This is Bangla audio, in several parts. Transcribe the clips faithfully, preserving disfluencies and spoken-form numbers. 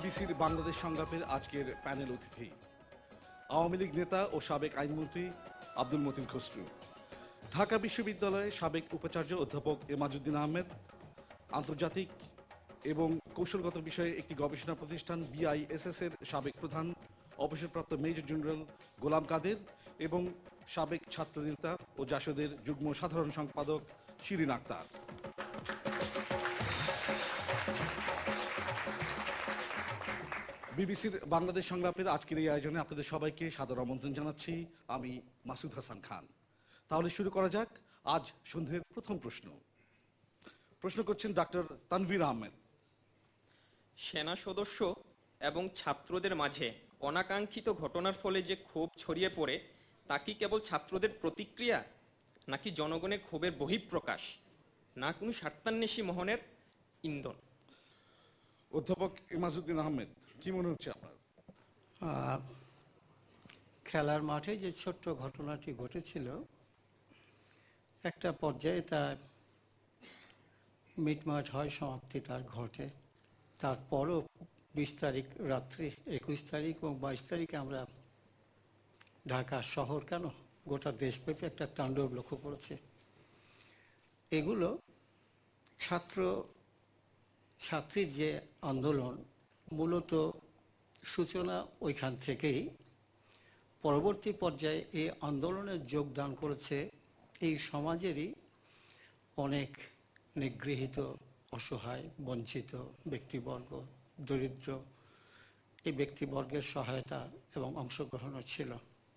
বিবিসির বাংলাদেশ সংলাপের আজকের প্যানেল অতিথি আওয়ামী লীগ নেতা ও সাবেক আইনমন্ত্রী আব্দুল মতিন খসরু, ঢাকা বিশ্ববিদ্যালয়ের সাবেক উপাচার্য অধ্যাপক এমাজউদ্দিন আহমেদ, আন্তর্জাতিক এবং কৌশলগত বিষয়ে একটি গবেষণা প্রতিষ্ঠান বিআইএসএস এর সাবেক প্রধান অবসরপ্রাপ্ত মেজর জেনারেল গোলাম কাদের এবং সাবেক ছাত্রনেতা ও জাসদের যুগ্ম সাধারণ সম্পাদক শিরিন আক্তার। বিবিসির বাংলাদেশ সংলাপের আজকের এই আয়োজনে আপনাদের সবাইকে সাদর আমন্ত্রণ জানাচ্ছি। আমি মাসুদ হাসান খান। তাহলে শুরু করা যাক আজ সন্ধ্যের প্রথম প্রশ্ন। প্রশ্ন করছেন ডাক্তার তানভীর আহমেদ। সেনা সদস্য এবং ছাত্রদের মাঝে অনাকাঙ্ক্ষিত ঘটনার ফলে যে ক্ষোভ ছড়িয়ে পড়ে তা কি কেবল ছাত্রদের প্রতিক্রিয়া, নাকি জনগণের ক্ষোভের বহিঃপ্রকাশ, না কোনো স্বার্থান্বেষী মহনের ইন্ধন? অধ্যাপক এমাজউদ্দিন আহমেদ, কি মনে হচ্ছে আপনার? খেলার মাঠে যে ছোট্ট ঘটনাটি ঘটেছিল, একটা পর্যায়ে তা মিটমাট হয়, সমাপ্তি তার ঘটে। তারপরও বিশ তারিখ রাত্রি, একুশ তারিখ এবং বাইশ তারিখে আমরা ঢাকা শহর কেন গোটা দেশব্যাপী একটা তাণ্ডব লক্ষ্য করেছি। এগুলো ছাত্র ছাত্রীর যে আন্দোলন, মূলত সূচনা ওইখান থেকেই। পরবর্তী পর্যায়ে এই আন্দোলনে যোগদান করেছে এই সমাজেরই অনেক নিগৃহীত, অসহায়, বঞ্চিত ব্যক্তিবর্গ, দরিদ্র। এই ব্যক্তিবর্গের সহায়তা এবং অংশগ্রহণও ছিল।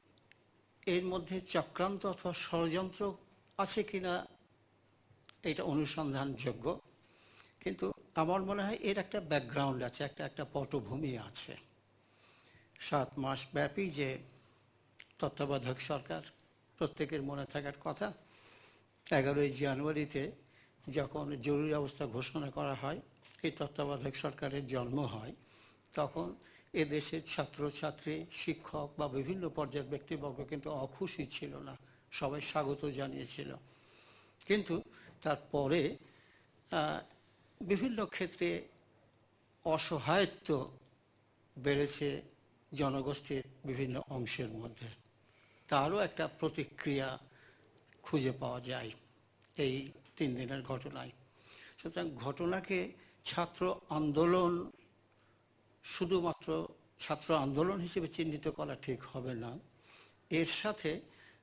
এর মধ্যে চক্রান্ত অথবা ষড়যন্ত্র আছে কিনা এটা অনুসন্ধানযোগ্য, কিন্তু আমার মনে হয় এর একটা ব্যাকগ্রাউন্ড আছে, একটা একটা পটভূমি আছে। সাত মাস ব্যাপী যে তত্ত্বাবধায়ক সরকার, প্রত্যেকের মনে থাকার কথা, এগারোই জানুয়ারিতে যখন জরুরি অবস্থা ঘোষণা করা হয়, এই তত্ত্বাবধায়ক সরকারের জন্ম হয়, তখন এদেশের ছাত্রছাত্রী, শিক্ষক বা বিভিন্ন পর্যায়ের ব্যক্তিবর্গ কিন্তু অখুশি ছিল না, সবাই স্বাগত জানিয়েছিল। কিন্তু তারপরে বিভিন্ন ক্ষেত্রে অসহায়ত্ব বেড়েছে জনগোষ্ঠীর বিভিন্ন অংশের মধ্যে। তারও একটা প্রতিক্রিয়া খুঁজে পাওয়া যায় এই তিন দিনের ঘটনায়। সুতরাং ঘটনাকে ছাত্র আন্দোলন, শুধুমাত্র ছাত্র আন্দোলন হিসেবে চিহ্নিত করা ঠিক হবে না। এর সাথে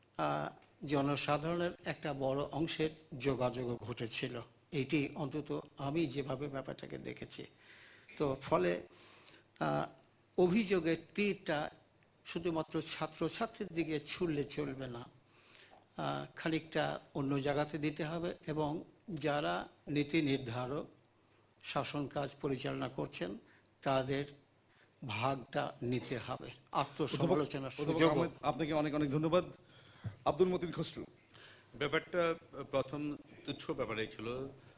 জনসাধারণের একটা বড় অংশের যোগাযোগও ঘটেছিল। এইটি অন্তত আমি যেভাবে ব্যাপারটাকে দেখেছি। তো ফলে অভিযোগের তীরটা শুধুমাত্র ছাত্রছাত্রীর দিকে ছুড়লে চলবে না, খানিকটা অন্য জায়গাতে দিতে হবে এবং যারা নীতি নির্ধারক, শাসন কাজ পরিচালনা করছেন, তাদের ভাগটা নিতে হবে, আত্মসমালোচনার সুযোগ। আপনাকে অনেক অনেক ধন্যবাদ। আব্দুল মতিন খসরু, ব্যাপারটা প্রথম তুচ্ছ ব্যাপারই ছিল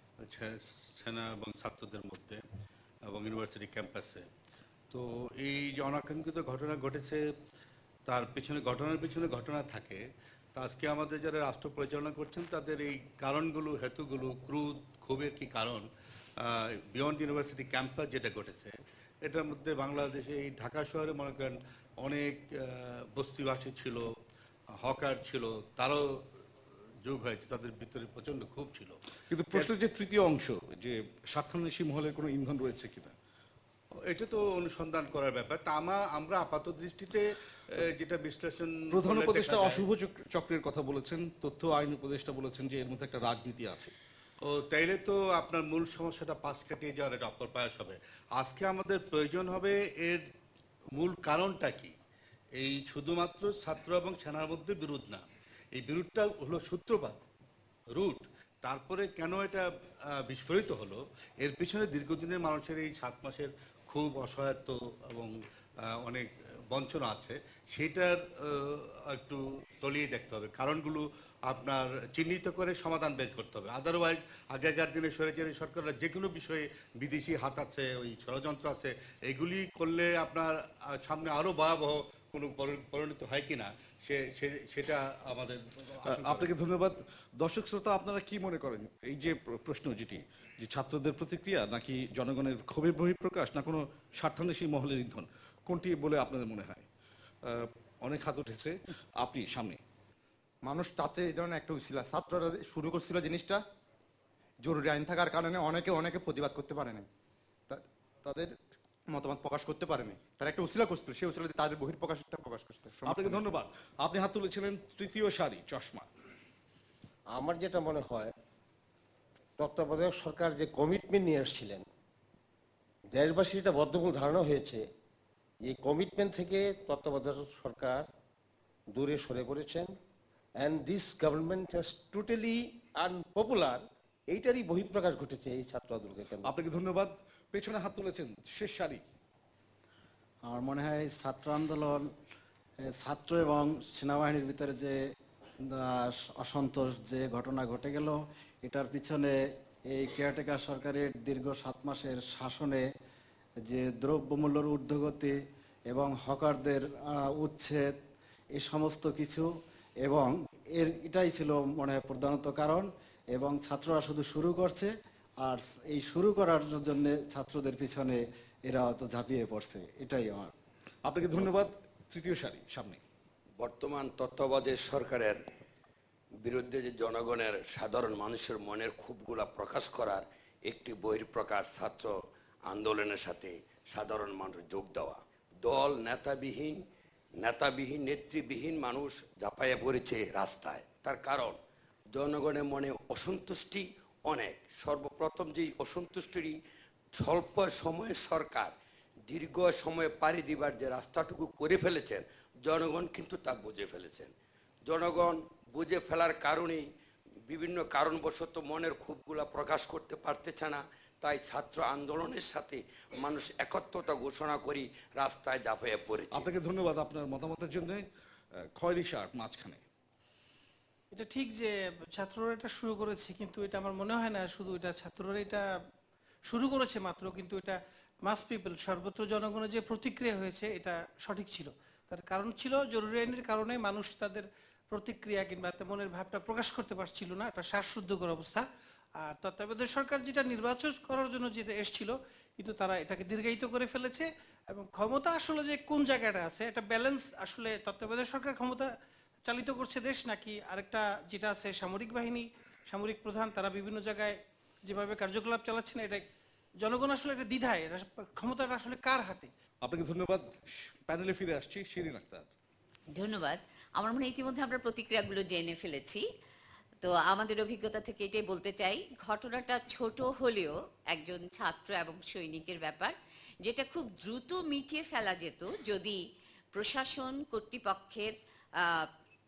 সেনা এবং ছাত্রদের মধ্যে এবং ইউনিভার্সিটি ক্যাম্পাসে। তো এই যে অনাকাঙ্ক্ষিত ঘটনা ঘটেছে, তার পিছনে ঘটনার পিছনে ঘটনা থাকে। তা আজকে আমাদের যারা রাষ্ট্র পরিচালনা করছেন তাদের এই কারণগুলো, হেতুগুলো, ক্রোধ, ক্ষোভের কি কারণ, বিয়ন্ড ইউনিভার্সিটি ক্যাম্পাস যেটা ঘটেছে, এটার মধ্যে বাংলাদেশে এই ঢাকা শহরে মনে করেন অনেক বস্তিবাসী ছিল, হকার ছিল, তারও যোগ হয়েছে, তাদের ভিতরে প্রচন্ড ক্ষোভ ছিল। কিন্তু প্রশ্নের যে তৃতীয় অংশ, যে স্বার্থান্বেষী মহলের কোনো ইন্ধন রয়েছে কিনা, এটা তো অনুসন্ধান করার ব্যাপার। তা আমরা আপাত দৃষ্টিতে যেটা বিশ্লেষণ, প্রধান উপদেষ্টা অশুভ চক্রের কথা বলেছেন, তথ্য আইন উপদেষ্টা বলেছেন যে এর মধ্যে একটা রাজনীতি আছে। ও তাইলে তো আপনার মূল সমস্যাটা পাশ কাটিয়ে যাওয়ার একটা অপপ্রয়াস হবে। আজকে আমাদের প্রয়োজন হবে এর মূল কারণটা কি। এই শুধুমাত্র ছাত্র এবং সেনার মধ্যে বিরোধ না, এই বিরোধটা হলো সূত্রপাত, রুট। তারপরে কেন এটা বিস্ফোরিত হলো, এর পিছনে দীর্ঘদিনের মানুষের এই সাত মাসের খুব অসহায়ত্ব এবং অনেক বঞ্চনা আছে, সেটার একটু তলিয়ে দেখতে হবে। কারণগুলো আপনার চিহ্নিত করে সমাধান বের করতে হবে। আদারওয়াইজ আগেকার দিনে স্বৈরাচারী সরকাররা যে কোনো বিষয়ে বিদেশি হাত আছে, ওই ষড়যন্ত্র আছে, এগুলি করলে আপনার সামনে আরও ভয়াবহ কোনো পরি- পরিণত হয় কিনা সে সে- সেটা আমাদের আশঙ্কা আপনাকে ধন্যবাদ। দর্শক শ্রোতা, আপনারা কি মনে করেন এই যে প্র- প্রশ্ন যেটি যে ছাত্রদের প্রতিক্রিয়া নাকি জনগণের ক্ষোভের বহিঃপ্রকাশ না কোনো স্বার্থান্বেষী মহলের ইন্ধন, কোনটি বলে আপনাদের মনে হয়? আহ, অনেক হাত উঠেছে, আপনি সামনে। মানুষ চাচ্ছে এই ধরনের একটা উছিলা, ছাত্ররা শুরু করছিল জিনিসটা, জরুরি আইন থাকার কারণে অনেকে অনেকে প্রতিবাদ করতে পারে নাই, তা- তাদের মতামত প্রকাশ করতে পারেনি, তারা একটা উছিলা করছিল, সেই উছিলা দিয়ে তাদের বহিঃপ্রকাশটা প্রকাশ করছে। আপনাকে ধন্যবাদ। আপনি হাত তুলেছিলেন তৃতীয় সারি, চশমা। আমার যেটা মনে হয়, তত্ত্বাবধায়ক সরকার যে কমিটমেন্ট নিয়ে এসেছিলেন, দেশবাসীর একটা বদ্ধমূল ধারণা হয়েছে এই কমিটমেন্ট থেকে তত্ত্বাবধায়ক সরকার দূরে সরে পড়েছেন, and this government has totally unpopular, এইটারই বহিঃপ্রকাশ ঘটেছে এই ছাত্র আন্দোলনকে কেন্দ্র করে। আপনাকে ধন্যবাদ। পেছনে হাত তুলেছেন, শেষ সারি। আমার মনে হয় ছাত্র আন্দোলন, এ, ছাত্র এবং সেনাবাহিনীর ভিতরে যে আহ, অসন্তোষ যে ঘটনা ঘটে গেল, এটার পিছনে এই কেয়ারটেকার সরকারের দীর্ঘ সাত মাসের শাসনে যে দ্রব্যমূল্যের ঊর্ধ্বগতি এবং হকারদের আহ, উচ্ছেদ, এই সমস্ত কিছু, এবং এর এটাই ছিল মনে হয় প্রধানত কারণ। এবং ছাত্ররা শুধু শুরু করছে, আর এই শুরু করার জন্য ছাত্রদের পিছনে এরা হয়তো ঝাঁপিয়ে পড়ছে, এটাই আমার। আপনাকে ধন্যবাদ। তৃতীয় সারি, সামনে। বর্তমান তত্ত্বাবধায়ক সরকারের বিরুদ্ধে যে জনগণের সাধারণ মানুষের মনের ক্ষোভগুলা প্রকাশ করার একটি বহিঃপ্রকাশ ছাত্র আন্দোলনের সাথে সাধারণ মানুষ যোগ দেওয়া। দল নেতাবিহীন নেতাবিহীন নেতৃবিহীন মানুষ ঝাঁপাইয়া পড়েছে রাস্তায়। তার কারণ জনগণের মনে অসন্তুষ্টি অনেক। সর্বপ্রথম যে অসন্তুষ্টি, স্বল্প সময়ে সরকার দীর্ঘ সময়ে পাড়ি দিবার যে রাস্তাটুকু করে ফেলেছেন, জনগণ কিন্তু তা বুঝে ফেলেছেন। জনগণ বুঝে ফেলার কারণেই বিভিন্ন কারণবশত মনের ক্ষোভগুলা প্রকাশ করতে পারতেছে না, তাই ছাত্র আন্দোলনের সাথে মানুষ একত্রতা ঘোষণা করি রাস্তায় ঝাঁপিয়ে পড়েছে। আপনাকে ধন্যবাদ আপনার মতামতের জন্য। খয়েরি শার্ট, মাঝখানে। এটা ঠিক যে ছাত্ররা এটা শুরু করেছে, কিন্তু এটা আমার মনে হয় না শুধু এটা ছাত্ররা এটা শুরু করেছে মাত্র, কিন্তু এটা মাস পিপল, সর্বত্র জনগণের যে প্রতিক্রিয়া হয়েছে এটা সঠিক ছিল। তার কারণ ছিল জরুরি আইনের কারণে মানুষ তাদের প্রতিক্রিয়া কিংবা মনের ভাবটা প্রকাশ করতে পারছিল না, একটা শ্বাসরুদ্ধকর অবস্থা। আর তত্ত্বাবধায়ক সরকার যেটা নির্বাচন করার জন্য যেটা এসেছিল, কিন্তু তারা এটাকে দীর্ঘায়িত করে ফেলেছে। এবং ক্ষমতা আসলে যে কোন জায়গাটা আছে, একটা ব্যালেন্স আসলে তত্ত্বাবধায়ক সরকার ক্ষমতা চালিত করছে দেশ, নাকি আরেকটা যেটা আছে সামরিক বাহিনী, সামরিক প্রধান, তারা বিভিন্ন জায়গায় যেভাবে কার্যকলাপ চালাচ্ছেন, এটা জনগণ আসলে এটা দ্বিধায়, এটা ক্ষমতাটা আসলে কার হাতে। আপনাকে ধন্যবাদ। প্যানেলে ফিরে আসছি, শিরিন আক্তার। ধন্যবাদ। আমার মনে হয় ইতিমধ্যে আমরা প্রতিক্রিয়াগুলো জেনে ফেলেছি। তো আমাদের অভিজ্ঞতা থেকে এটাই বলতে চাই, ঘটনাটা ছোট হলেও একজন ছাত্র এবং সৈনিকের ব্যাপার, যেটা খুব দ্রুত মিটিয়ে ফেলা যেত যদি প্রশাসন কর্তৃপক্ষের আহ,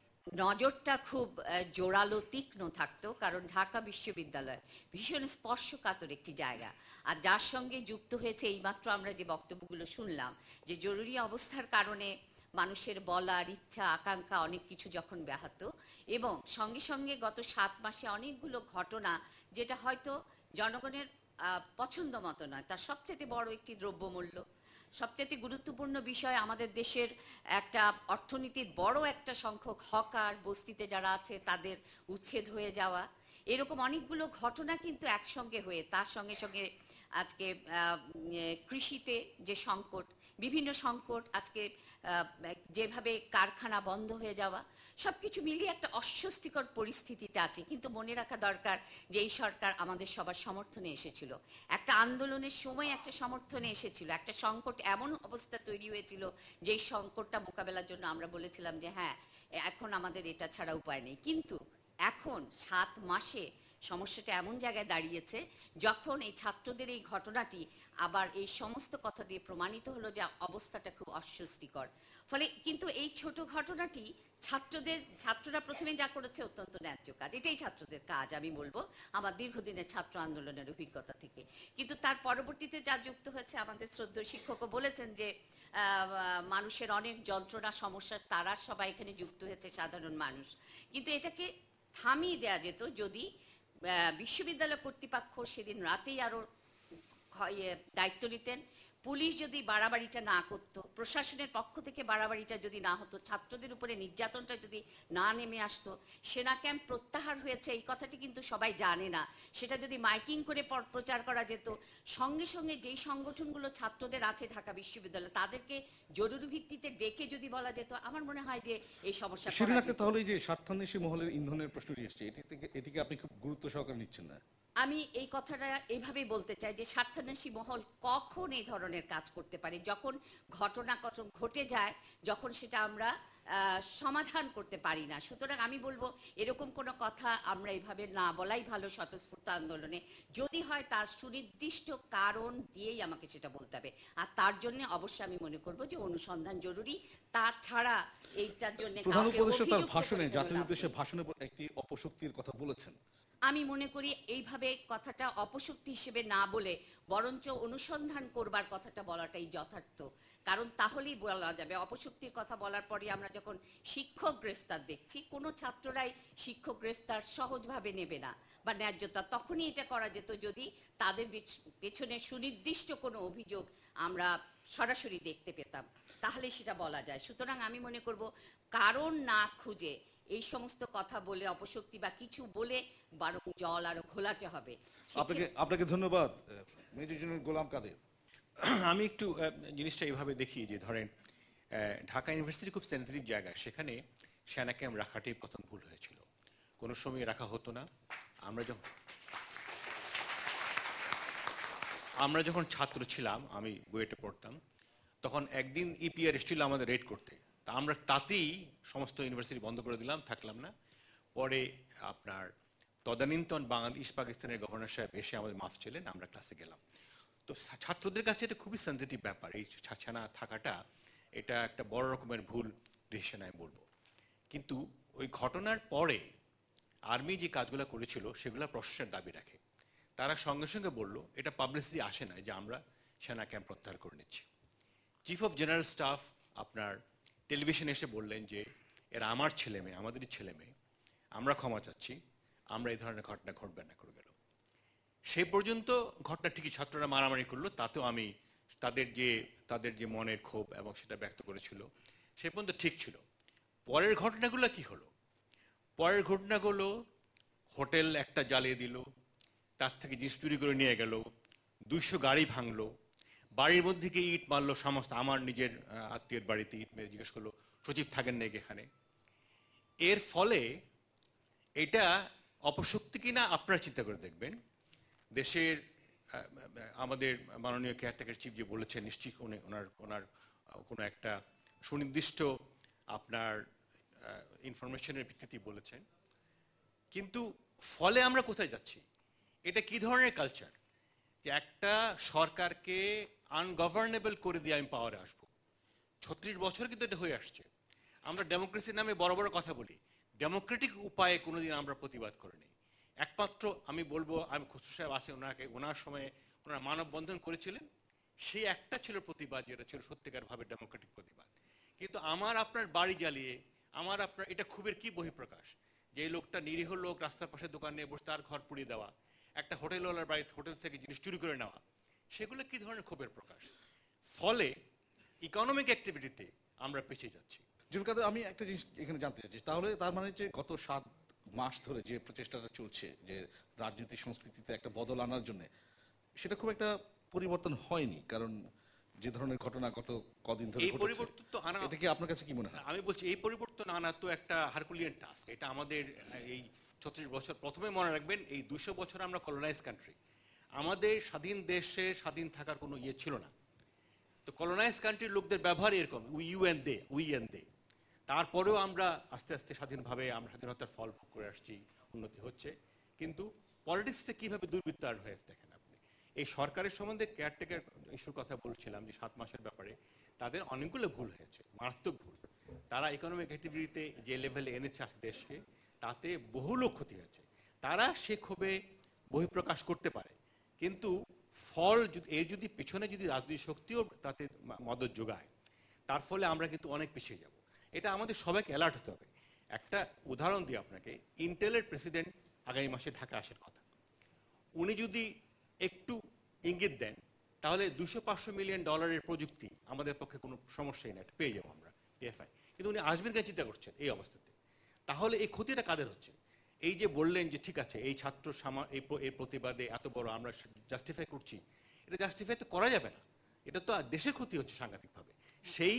নজরটা খুব আহ, জোরালো তীক্ষ্ণ থাকতো। কারণ ঢাকা বিশ্ববিদ্যালয় ভীষণ স্পর্শকাতর একটি জায়গা, আর যার সঙ্গে যুক্ত হয়েছে এইমাত্র আমরা যে বক্তব্যগুলো শুনলাম, যে জরুরি অবস্থার কারণে মানুষের বলার ইচ্ছা আকাঙ্ক্ষা অনেক কিছু যখন ব্যাহত, এবং সঙ্গে সঙ্গে গত সাত মাসে অনেকগুলো ঘটনা যেটা হয়তো জনগণের আহ, পছন্দ মতো নয়, তার সবচেয়ে বড় একটি দ্রব্যমূল্য, সবচেয়ে গুরুত্বপূর্ণ বিষয় আমাদের দেশের একটা অর্থনীতির বড় একটা সংখ্যক হকার বস্তিতে যারা আছে তাদের উচ্ছেদ হয়ে যাওয়া, এরকম অনেকগুলো ঘটনা কিন্তু একসঙ্গে হয়ে, তার সঙ্গে সঙ্গে আজকে আহ, কৃষিতে যে সংকট, বিভিন্ন সংকট, আজকে আহ, যেভাবে কারখানা বন্ধ হয়ে যাওয়া, সবকিছু মিলিয়ে একটা অস্বস্তিকর পরিস্থিতিতে আছে। কিন্তু মনে রাখা দরকার যে এই সরকার আমাদের সবার সমর্থনে এসেছিল, একটা আন্দোলনের সময় একটা সমর্থনে এসেছিল, একটা সংকট এমন অবস্থা তৈরি হয়েছিল যেই সংকটটা মোকাবেলার জন্য আমরা বলেছিলাম যে হ্যাঁ, এখন আমাদের এটা ছাড়া উপায় নেই। কিন্তু এখন সাত মাসে সমস্যাটা এমন জায়গায় দাঁড়িয়েছে যখন এই ছাত্রদের এই ঘটনাটি আবার এই সমস্ত কথা দিয়ে প্রমাণিত হলো যে অবস্থাটা খুব অস্বস্তিকর। ফলে কিন্তু এই ছোট ঘটনাটি ছাত্রদের ছাত্ররা প্রথমে যা করেছে অত্যন্ত ন্যায্য কাজ, এটাই ছাত্রদের কাজ আমি বলবো আমার দীর্ঘদিনের ছাত্র আন্দোলনের অভিজ্ঞতা থেকে। কিন্তু তার পরবর্তীতে যা যুক্ত হয়েছে, আমাদের শ্রদ্ধেয় শিক্ষকও বলেছেন যে মানুষের অনেক যন্ত্রণা সমস্যা, তারা সবাই এখানে যুক্ত হয়েছে সাধারণ মানুষ। কিন্তু এটাকে থামিয়ে দেওয়া যেত যদি বিশ্ববিদ্যালয় কর্তৃপক্ষ সেদিন রাতেই আরো দায়িত্ব নিতেন, পুলিশ যদি বাড়াবাড়িটা না করতো, প্রশাসনের পক্ষ থেকে বাড়াবাড়িটা যদি না হতো, ছাত্রদের উপরে নির্যাতনটা যদি না নেমে আসতো, সেনা ক্যাম্প প্রত্যাহার হয়েছে এই কথাটি কিন্তু সবাই জানে না। সেটা যদি মাইকিং করে প- প্রচার করা যেত, সঙ্গে সঙ্গে যেই সংগঠনগুলো ছাত্রদের আছে ঢাকা বিশ্ববিদ্যালয়ে তাদেরকে জরুরি ভিত্তিতে ডেকে যদি বলা যেত, আমার মনে হয় যে এই সমস্যা করা শিরিন আক্তার, যেত। তাহলে এই যে স্বার্থান্বেষী মহলের ইন্ধনের প্রশ্নটি এসছে, এটি থেকে এটিকে আপনি খুব গুরুত্ব সহকারে নিচ্ছেন না? আমি এই কথাটা এইভাবেই বলতে চাই যে স্বার্থান্বেষী মহল কখন এই ধরনের কাজ করতে পারে, যখন ঘটনা কখন ঘটে যায়, যখন সেটা আমরা আহ, সমাধান করতে পারি না। সুতরাং আমি বলবো এরকম কোনো কথা আমরা এইভাবে না বলাই ভালো স্বতঃস্ফূর্ত আন্দোলনে। যদি হয় তার সুনির্দিষ্ট কারণ দিয়েই আমাকে সেটা বলতে হবে, আর তার জন্য অবশ্যই আমি মনে করব যে অনুসন্ধান জরুরি। তাছাড়া এইটার জন্য প্রধান কাউকে উপদেষ্টা তার অভিযুক্ত ভাষণে, করে কোনো জাতির লাভ উদ্দেশ্যে নেই। ভাষণে একটি অপশক্তির কথা বলেছেন। আমি মনে করি এইভাবে কথাটা অপশক্তি হিসেবে না বলে বরঞ্চ অনুসন্ধান করবার কথাটা বলাটাই যথার্থ। কারণ তাহলেই বলা যাবে, অপশক্তির কথা বলার পরে আমরা যখন শিক্ষক গ্রেফতার দেখছি, কোনো ছাত্ররাই শিক্ষক গ্রেফতার সহজভাবে নেবে না বা ন্যায্যতা তখনই এটা করা যেত যদি তাদের পেছ- পেছনে সুনির্দিষ্ট কোনো অভিযোগ আমরা সরাসরি দেখতে পেতাম, তাহলে সেটা বলা যায়। সুতরাং আমি মনে করব কারণ না খুঁজে এই সমস্ত কথা বলে অপশক্তি বা কিছু বলে বরং জল আরো ঘোলাতে হবে। আপনাকে আপনাকে ধন্যবাদ। Major general Golam Kader. আমি একটু আহ, জিনিসটা এইভাবে দেখি যে ধরেন আহ, ঢাকা ইউনিভার্সিটি খুব সেন্সিটিভ জায়গা, সেখানে সেনা ক্যাম্প রাখাটাই প্রথম ভুল হয়েছিল। কোনো সময় রাখা হতো না। আমরা যখন আমরা যখন ছাত্র ছিলাম, আমি বুয়েটে পড়তাম, তখন একদিন ইপিআর এসেছিল আমাদের রেড করতে, তা আমরা তাতেই সমস্ত ইউনিভার্সিটি বন্ধ করে দিলাম, থাকলাম না। পরে আপনার তদানীন্তন বাংলাদেশ পাকিস্তানের গভর্নর সাহেব এসে আমাদের মাফ ছিলেন, আমরা ক্লাসে গেলাম। তো ছা- ছাত্রদের কাছে এটা খুবই সেন্সিটিভ ব্যাপার, এই ছানা থাকাটা এটা একটা বড় রকমের ভুল ডিসিশন আমি বলবো। কিন্তু ওই ঘটনার পরে আর্মি যে কাজগুলো করেছিল সেগুলো প্রশাসনের দাবি রাখে। তারা সঙ্গে সঙ্গে বলল, এটা পাবলিসিটি আসে না যে আমরা সেনা ক্যাম্প প্রত্যাহার করে নিচ্ছি। চিফ অফ জেনারেল স্টাফ আপনার টেলিভিশনে এসে বললেন যে এরা আমার ছেলে মেয়ে, আমাদেরই ছেলে মেয়ে, আমরা ক্ষমা চাচ্ছি, আমরা এই ধরনের ঘটনা ঘটবে না করে গেল। সে পর্যন্ত ঘটনা ঠিকই, ছাত্ররা মারামারি করলো, তাতেও আমি তাদের যে তাদের যে মনের ক্ষোভ এবং সেটা ব্যক্ত করেছিল সে পর্যন্ত ঠিক ছিল। পরের ঘটনাগুলো কি হলো? পরের ঘটনাগুলো হোটেল একটা জ্বালিয়ে দিল, তার থেকে জিনিস চুরি করে নিয়ে গেল, দুইশো গাড়ি ভাঙলো, বাড়ির মধ্যে গিয়ে ইট মারলো সমস্ত। আমার নিজের আহ, আত্মীয়ের বাড়িতে ইট মেরে জিজ্ঞেস করলো সচিব থাকেন নাকি এখানে। এর ফলে এটা অপশক্তি কিনা আপনারা চিন্তা করে দেখবেন। দেশের আহ, আমাদের মাননীয় কেয়ারটেকার চিফ যে বলেছেন, নিশ্চয়ই উনি ওনার ওনার আহ, কোনো একটা সুনির্দিষ্ট আপনার ইনফরমেশনের ভিত্তিতে বলেছেন। কিন্তু ফলে আমরা কোথায় যাচ্ছি? এটা কি ধরনের কালচার যে একটা সরকারকে আনগভর্নেবল করে দিয়ে আমি পাওয়ারে আসবো? ছত্রিশ বছর কিন্তু এটা হয়ে আসছে। আমরা ডেমোক্রেসির নামে বড় বড় কথা বলি, ডেমোক্রেটিক উপায়ে কোনোদিন আমরা প্রতিবাদ করিনি। একমাত্র আমি বলবো, আমি খসরু সাহেব আছে, ওনাকে ওনার সময়ে ওনারা মানববন্ধন করেছিলেন, সেই একটা ছিল প্রতিবাদ, যেটা ছিল সত্যিকার ভাবে ডেমোক্রেটিক প্রতিবাদ। কিন্তু আমার আপনার বাড়ি জ্বালিয়ে, আমার আপনার এটা খুবের কি বহিঃপ্রকাশ? যে লোকটা নিরীহ লোক রাস্তার পাশে দোকান নিয়ে বসে তার ঘর পুড়িয়ে দেওয়া, একটা হোটেলওয়ালার বাড়ি হোটেল থেকে জিনিস চুরি করে নেওয়া, সেগুলো কি ধরনের ক্ষোভের প্রকাশ? ফলে ইকোনমিক অ্যাক্টিভিটিতে আমরা পিছিয়ে যাচ্ছি। জুল কাদের, আমি একটা জিনিস এখানে জানতে চাচ্ছি, তাহলে তার মানে যে গত সাত মাস ধরে যে প্রচেষ্টাটা চলছে যে রাজনৈতিক সংস্কৃতিতে একটা বদল আনার জন্য, সেটা খুব একটা পরিবর্তন হয়নি। কারণ যে ধরনের ঘটনা গত কদিন ধরে এই ঘটেছে, পরিবর্তন তো আনা, এটা কি আপনার কাছে কি মনে হয়? আমি বলছি এই পরিবর্তন আনা তো একটা হারকুলিয়ান টাস্ক। এটা আমাদের এই ছত্রিশ বছর, প্রথমে মনে রাখবেন এই দুশো বছর আমরা কলোনাইজ কান্ট্রি, আমাদের স্বাধীন দেশে স্বাধীন থাকার কোনো ইয়ে ছিল না। তো কলোনাইজ কান্ট্রির লোকদের ব্যবহার এরকম, we you and they, we and they. তারপরেও আমরা আস্তে আস্তে স্বাধীনভাবে আমরা স্বাধীনতার ফল ভোগ করে আসছি, উন্নতি হচ্ছে। কিন্তু পলিটিক্সে কিভাবে দুর্বৃত্তায়ন হয়েছে দেখেন আপনি। এই সরকারের সম্বন্ধে কেয়ারটেকার ইস্যুর কথা বলছিলাম যে সাত মাসের ব্যাপারে তাদের অনেকগুলো ভুল হয়েছে, মারাত্মক ভুল। তারা ইকোনমিক অ্যাক্টিভিটিতে যে লেভেলে এনেছে আজকে দেশকে, তাতে বহু লোক ক্ষতি হয়েছে। তারা সে ক্ষোভে বহিঃপ্রকাশ করতে পারে, কিন্তু ফল যদি এর যদি পেছনে যদি রাজনৈতিক শক্তিও তাতে মদত যোগায়, তার ফলে আমরা কিন্তু অনেক পিছিয়ে যাব। এটা আমাদের সবাইকে অ্যালার্ট হতে হবে। একটা উদাহরণ দিই আপনাকে, ইন্টেলের প্রেসিডেন্ট আগামী মাসে ঢাকা আসার কথা। উনি যদি একটু ইঙ্গিত দেন তাহলে দুশো পাঁচশো মিলিয়ন ডলারের প্রযুক্তি আমাদের পক্ষে কোনো সমস্যাই না, এটা পেয়ে যাবো আমরা এএফআই। কিন্তু উনি আসবেন কেন চিন্তা করছেন এই অবস্থাতে? তাহলে এই ক্ষতিটা কাদের হচ্ছে? এই যে বললেন যে ঠিক আছে এই ছাত্র সামা এই প্র- এই প্রতিবাদে এত বড় আমরা জাস্টিফাই করছি, এটা জাস্টিফাই তো করা যাবে না, এটা তো আর দেশের ক্ষতি হচ্ছে সাংঘাতিকভাবে। সেই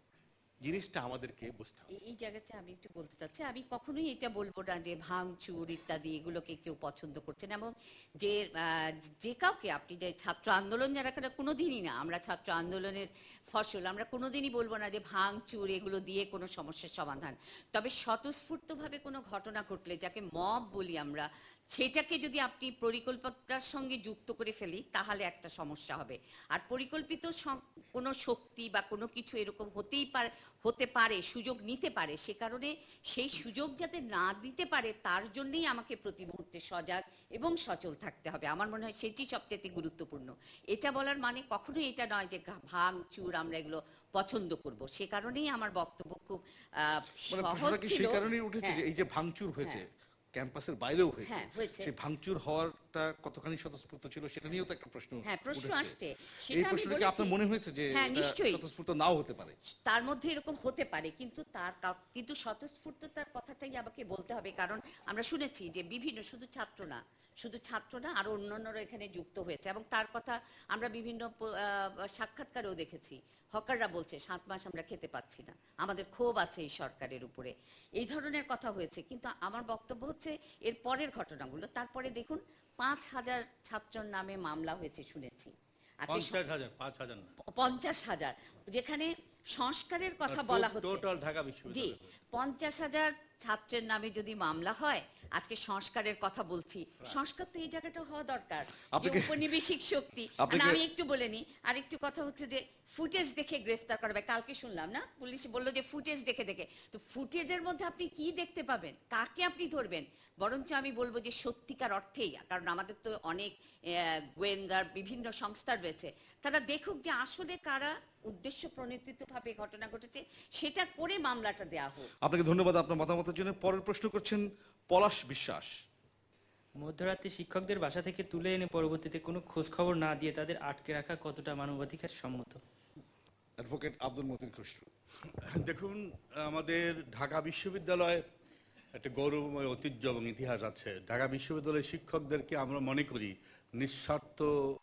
জিনিসটা আমাদেরকে বুঝতে হবে। এই- এই জায়গাটা আমি একটু বলতে চাচ্ছি, আমি কখনোই এটা বলবো না যে ভাঙচুর ইত্যাদি এগুলোকে কেউ পছন্দ করছেন, এবং যে আহ, যে কাউকে আপনি যে ছাত্র আন্দোলন যারা করে কোনোদিনই না, আমরা ছাত্র আন্দোলনের ফসল, আমরা কোনোদিনই বলবো না যে ভাঙচুর এগুলো দিয়ে কোনো সমস্যার সমাধান। তবে স্বতঃস্ফূর্তভাবে কোনো ঘটনা ঘটলে যাকে মব বলি আমরা, সেটাকে যদি আপনি পরিকল্পনার সঙ্গে যুক্ত করে ফেলি তাহলে একটা সমস্যা হবে। আর পরিকল্পিত সং- কোনো শক্তি বা কোনো কিছু এরকম হতেই পারে, হতে পারে, সুযোগ নিতে পারে, সে কারণে সেই সুযোগ যাতে না দিতে পারে তার জন্যই আমাকে প্রতি মুহূর্তে সজাগ এবং সচল থাকতে হবে। আমার মনে হয় সেটি সবচেয়ে গুরুত্বপূর্ণ। এটা বলার মানে কখনোই এটা নয় যে গা- ভাঙচুর আমরা এগুলো পছন্দ করব, সে কারণেই আমার বক্তব্য খুব আহ, মানে সহজ প্রশ্নটা কি ছিল। সেই কারণেই উঠেছে যে হ্যাঁ। এই যে ভাঙচুর হয়েছে হ্যাঁ। ক্যাম্পাসের বাইরেও হয়েছে, হ্যাঁ, হয়েছে। সেই ভাঙচুর হওয়ারটা কতখানি স্বতঃস্ফূর্ত ছিল সেটা নিয়েও তো একটা প্রশ্ন হ্যাঁ, প্রশ্ন উঠেছে। আসছে। এই সেটা আমি প্রশ্নটা কি আপনার বলেছি। মনে হয়েছে যে হ্যাঁ, এটা নিশ্চয়ই। স্বতঃস্ফূর্ত নাও হতে পারে? তার মধ্যে এরকম হতে পারে, কিন্তু তার কা- কিন্তু স্বতঃস্ফূর্ততার কথাটাই আমাকে বলতে হবে, কারণ আমরা শুনেছি যে বিভিন্ন, শুধু ছাত্র না, শুধু ছাত্র না আরো অন্যান্যরা এখানে যুক্ত হয়েছে, এবং তার কথা আমরা বিভিন্ন প- আহ, সাক্ষাৎকারেও দেখেছি। হকাররা বলছে সাত মাস আমরা খেতে পাচ্ছি না, আমাদের ক্ষোভ আছে এই সরকারের উপরে, এই ধরনের কথা হয়েছে। কিন্তু আমার বক্তব্য হচ্ছে এর পরের ঘটনাগুলো। তারপরে দেখুন পাঁচ হাজার ছাত্রর নামে মামলা হয়েছে শুনেছি। আজকে পঞ্চাশ হাজার পাঁচ হাজার না পঞ্চাশ হাজার, যেখানে সংস্কারের কথা বলা হচ্ছে। টোটাল ঢাকা জি, বিশ্ববিদ্যালয় পঞ্চাশ হাজার ছাত্রের নামে যদি মামলা হয়, আজকে সংস্কারের কথা বলছি, সংস্কার তো এই জায়গাটা হওয়া দরকার, যে আপনাকে- উপনিবেশিক শক্তি। আপনাকে- না, আমি একটু বলে নিই, আরেকটু কথা হচ্ছে যে ফুটেজ দেখে গ্রেফতার করা হবে। কালকে শুনলাম না, পুলিশ বললো যে ফুটেজ দেখে দেখে, তো ফুটেজের মধ্যে আপনি কি দেখতে পাবেন, কাকে আপনি ধরবেন? বরঞ্চ আমি বলবো যে সত্যিকার অর্থেই, কারণ আমাদের তো অনেক আহ, গোয়েন্দার বিভিন্ন সংস্থা রয়েছে, তারা দেখুক যে আসলে কারা উদ্দেশ্য প্রণোদিতভাবে ঘটনা ঘটেছে, সেটা করে মামলাটা দেয়া হোক। আপনাকে ধন্যবাদ আপনার মতামতের জন্য। পরের প্রশ্ন করছেন পলাশ বিশ্বাস। মধ্যরাতে শিক্ষকদের বাসা থেকে তুলে এনে পরবর্তীতে কোনো খোঁজ খবর না দিয়ে তাদের আটকে রাখা কতটা মানবাধিকার সম্মত? অ্যাডভোকেট আব্দুল মতিন খসরু। দেখুন, আমাদের ঢাকা বিশ্ববিদ্যালয় একটা গৌরবময় ঐতিহ্য এবং ইতিহাস আছে। ঢাকা বিশ্ববিদ্যালয়ের শিক্ষকদেরকে আমরা মনে করি নিঃস্বার্থ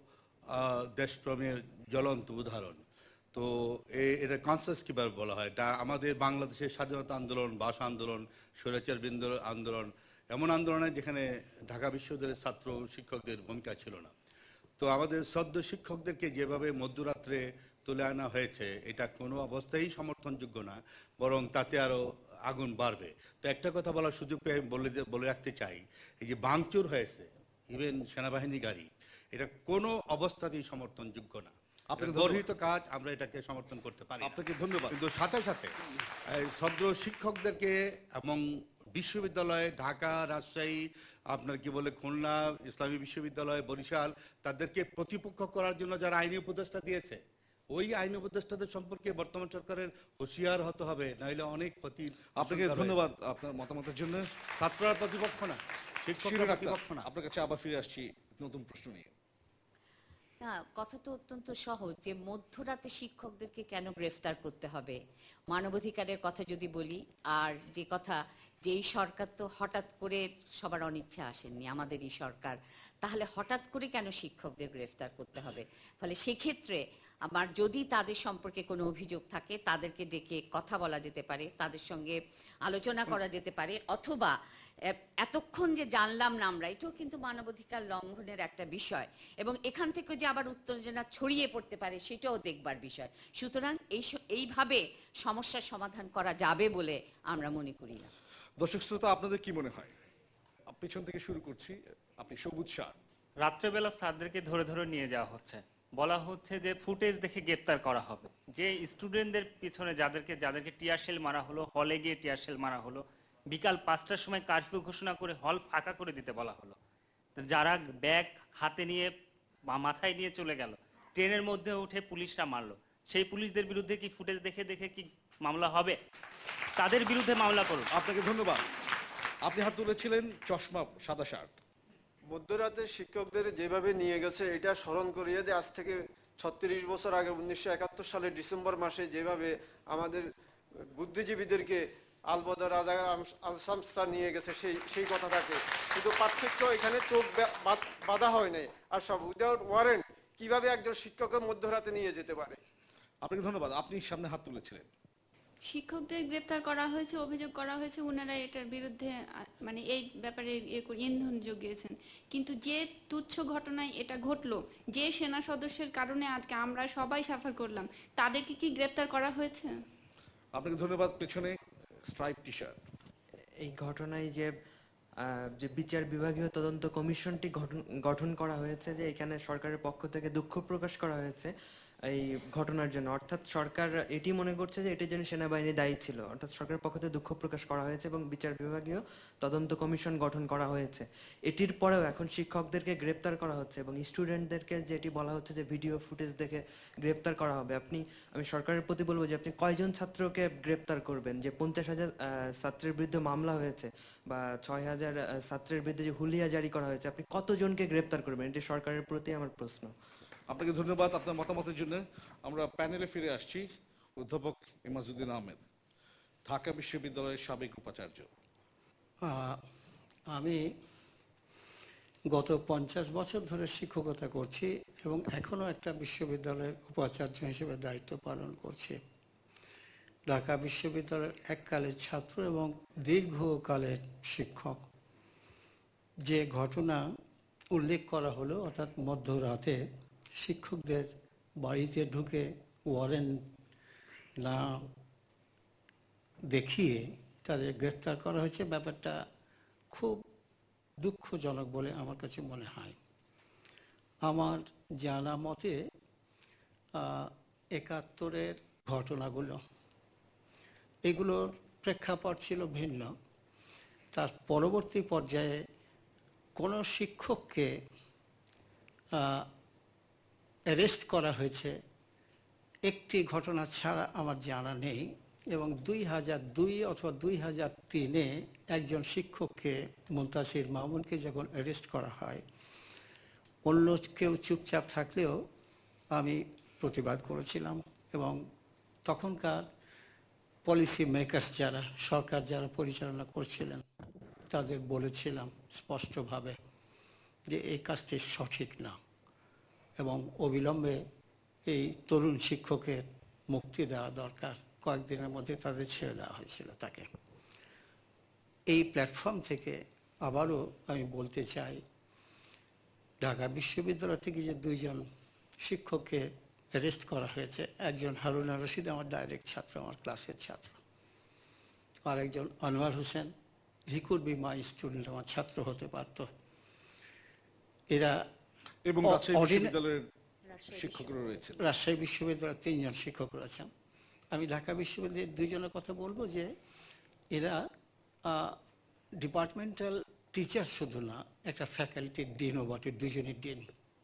আহ, দেশপ্রেমের জ্বলন্ত উদাহরণ। তো এ- এটা কনসাস কিভাবে বলা হয়, এটা আমাদের বাংলাদেশের স্বাধীনতা আন্দোলন, ভাষা আন্দোলন, স্বৈরাচার বিরোধী আন্দোলন, এমন আন্দোলনে যেখানে ঢাকা বিশ্ববিদ্যালয়ের ছাত্র শিক্ষকদের ভূমিকা ছিল না। তো আমাদের সদ্য শিক্ষকদেরকে যেভাবে মধ্যরাত্রে তুলে আনা হয়েছে, এটা কোনো অবস্থায় সমর্থনযোগ্য না, বরং তাতে আরো আগুন বাড়বে। তো একটা কথা বলার সুযোগ পেয়ে আমি বলে যে- বলে রাখতে চাই, এই যে ভাঙচুর হয়েছে ইভেন সেনাবাহিনী গাড়ি, এটা কোনো অবস্থাতেই সমর্থনযোগ্য না। আপনাকে এটা গর্হিত কাজ, আমরা এটাকে সমর্থন করতে পারি না। আপনাকে ধন্যবাদ। কিন্তু সাথে সাথে এই সদ্য শিক্ষকদেরকে এবং বিশ্ববিদ্যালয়ে ঢাকা, রাজশাহী, আপনার কি বলে খুলনা, ইসলামী বিশ্ববিদ্যালয়, বরিশাল, তাদেরকে প্রতিপক্ষ করার জন্য যারা আইনি উপদেষ্টা দিয়েছে, ওই আইনি উপদেষ্টাদের সম্পর্কে বর্তমান সরকারের হুঁশিয়ার হতে হবে, নাহলে অনেক ক্ষতি। আপনাকে ধন্যবাদ আপনার মতামতের জন্য। ছাত্ররা প্রতিপক্ষ না, শিক্ষকরা শিরোনামটা, প্রতিপক্ষ না। আপনার কাছে আবার ফিরে আসছি নতুন প্রশ্ন নিয়ে। না, কথা তো অত্যন্ত সহজ, যে মধ্যরাতে শিক্ষকদেরকে কেন গ্রেফতার করতে হবে? মানবাধিকারের কথা যদি বলি, আর যে কথা যে এই সরকার তো হঠাৎ করে সবার অনিচ্ছা আসেননি, আমাদেরই সরকার, তাহলে হঠাৎ করে কেন শিক্ষকদের গ্রেফতার করতে হবে? ফলে সেক্ষেত্রে আমার যদি তাদের সম্পর্কে কোনো অভিযোগ থাকে, তাদেরকে ডেকে কথা বলা যেতে পারে, তাদের সঙ্গে আলোচনা করা যেতে পারে, অথবা এ- এতক্ষণ যে জানলাম না আমরা, এটাও কিন্তু মানবাধিকার লঙ্ঘনের একটা বিষয়, এবং এখান থেকে যে আবার উত্তেজনা ছড়িয়ে পড়তে পারে সেটাও দেখবার বিষয়। সুতরাং এই স- এইভাবে সমস্যার সমাধান করা যাবে বলে আমরা মনে করি না। দর্শক শ্রোতা, আপনাদের কি মনে হয়? পেছন থেকে শুরু করছি, আপনি সবুজ শাহ। রাত্রেবেলা স্যারদেরকে ধরে ধরে নিয়ে যাওয়া হচ্ছে, বলা হচ্ছে যে ফুটেজ দেখে গ্রেপ্তার করা হবে। যে স্টুডেন্টদের পিছনে যাদেরকে যাদেরকে টিয়ার শেল মারা হলো, হলে গিয়ে টিয়ার শেল মারা হলো, বিকাল পাঁচটার সময় কারফিউ ঘোষণা করে হল ফাঁকা করে দিতে বলা হলো। তো যারা ব্যাগ হাতে নিয়ে বা মাথায় নিয়ে চলে গেল, ট্রেনের মধ্যে উঠে পুলিশরা মারলো, সেই পুলিশদের বিরুদ্ধে কি ফুটেজ দেখে দেখে কি মামলা হবে? তাদের বিরুদ্ধে মামলা করুন। আপনাকে ধন্যবাদ। আপনি হাত তুলেছিলেন চশমা, সাদা শার্ট। মধ্যরাতে শিক্ষকদের যেভাবে নিয়ে গেছে, এটা স্মরণ করিয়ে দিয়ে আজ থেকে ছত্রিশ বছর আগে উনিশশো একাত্তর সালের ডিসেম্বর মাসে যেভাবে আমাদের বুদ্ধিজীবীদেরকে আলবদর রাজা আলসামসরা নিয়ে গেছে সেই সেই কথাটাকে, শুধু পার্থক্য এখানে চোখ বাঁধা হয় নাই, আর সব উইদাউট ওয়ারেন্ট কিভাবে একজন শিক্ষকের মধ্যরাতে নিয়ে যেতে পারে। আপনাকে ধন্যবাদ। আপনি সামনে হাত তুলেছিলেন। শিক্ষকদের গ্রেপ্তার করা হয়েছে, অভিযোগ করা হয়েছে, ওনারা এটার বিরুদ্ধে মানে এই ব্যাপারে ইন্ধন জুগিয়েছেন, কিন্তু যে তুচ্ছ ঘটনায় এটা ঘটলো, যে সেনা সদস্যের কারণে আজকে আমরা সবাই সাফার করলাম, তাদেরকে কি গ্রেপ্তার করা হয়েছে? আপনাকে ধন্যবাদ। পেছনে স্ট্রাইপ টি শার্ট। এই ঘটনায় যে যে বিচার বিভাগীয় তদন্ত কমিশনটি গঠন গঠন করা হয়েছে, যে এখানে সরকারের পক্ষ থেকে দুঃখ প্রকাশ করা হয়েছে এই ঘটনার জন্য, অর্থাৎ সরকার এটি মনে করছে যে এটির জন্য সেনাবাহিনী দায়ী ছিল, অর্থাৎ সরকারের পক্ষ থেকে দুঃখ প্রকাশ করা হয়েছে এবং বিচার বিভাগীয় তদন্ত কমিশন গঠন করা হয়েছে। এটির পরেও এখন শিক্ষকদেরকে গ্রেপ্তার করা হচ্ছে এবং স্টুডেন্টদেরকে যেটি বলা হচ্ছে যে ভিডিও ফুটেজ দেখে গ্রেপ্তার করা হবে। আপনি আমি সরকারের প্রতি বলবো যে আপনি কয়জন ছাত্রকে গ্রেপ্তার করবেন? যে পঞ্চাশ হাজার ছাত্রের বিরুদ্ধে মামলা হয়েছে বা ছয় হাজার ছাত্রের বিরুদ্ধে যে হুলিয়া জারি করা হয়েছে, আপনি কতজনকে গ্রেপ্তার করবেন? এটি সরকারের প্রতি আমার প্রশ্ন। আপনাকে ধন্যবাদ আপনার মতামতের জন্য। আমরা প্যানেলে ফিরে আসছি। অধ্যাপক এমাজউদ্দিন আহমেদ, ঢাকা বিশ্ববিদ্যালয়ের সাবেক উপাচার্য। আমি গত পঞ্চাশ বছর ধরে শিক্ষকতা করছি এবং এখনো একটা বিশ্ববিদ্যালয়ের উপাচার্য হিসেবে দায়িত্ব পালন করছি। ঢাকা বিশ্ববিদ্যালয়ের এককালের ছাত্র এবং দীর্ঘকালের শিক্ষক। যে ঘটনা উল্লেখ করা হলো, অর্থাৎ মধ্যরাতে শিক্ষকদের বাড়িতে ঢুকে ওয়ারেন্ট না দেখিয়ে তাদের গ্রেফতার করা হয়েছে, ব্যাপারটা খুব দুঃখজনক বলে আমার কাছে মনে হয়। আমার জানা মতে একাত্তরের ঘটনাগুলো, এগুলোর প্রেক্ষাপট ছিল ভিন্ন। তার পরবর্তী পর্যায়ে কোনো শিক্ষককে অ্যারেস্ট করা হয়েছে একটি ঘটনা ছাড়া আমার জানা নেই, এবং দুই হাজার দুই অথবা দুই হাজার তিনে একজন শিক্ষককে, মুনতাসির মামুনকে যখন অ্যারেস্ট করা হয়, অন্য কেউ চুপচাপ থাকলেও আমি প্রতিবাদ করেছিলাম এবং তখনকার পলিসি মেকার্স যারা, সরকার যারা পরিচালনা করছিলেন, তাদের বলেছিলাম স্পষ্টভাবে যে এই কাজটি সঠিক না এবং অবিলম্বে এই তরুণ শিক্ষকের মুক্তি দেওয়া দরকার। কয়েকদিনের মধ্যে তাদের ছেড়ে দেওয়া হয়েছিল তাকে। এই প্ল্যাটফর্ম থেকে আবারও আমি বলতে চাই, ঢাকা বিশ্ববিদ্যালয় থেকে যে দুইজন শিক্ষককে অ্যারেস্ট করা হয়েছে, একজন হারুনা রশিদ আমার ডাইরেক্ট ছাত্র, আমার ক্লাসের ছাত্র, আর একজন Anwar Hossain, he could be my student, আমার ছাত্র হতে পারত। এরা এবং রাজশাহী বিশ্ববিদ্যালয়ের শিক্ষকরা রয়েছে, রাজশাহী বিশ্ববিদ্যালয়ের তিনজন শিক্ষক রয়েছেন। আমি ঢাকা বিশ্ববিদ্যালয়ের দুইজনের কথা বলবো যে এরা ডিপার্টমেন্টাল টিচার শুধু না, একটা ফ্যাকাল্টির ডিনও বটে, দুজনের ডিন।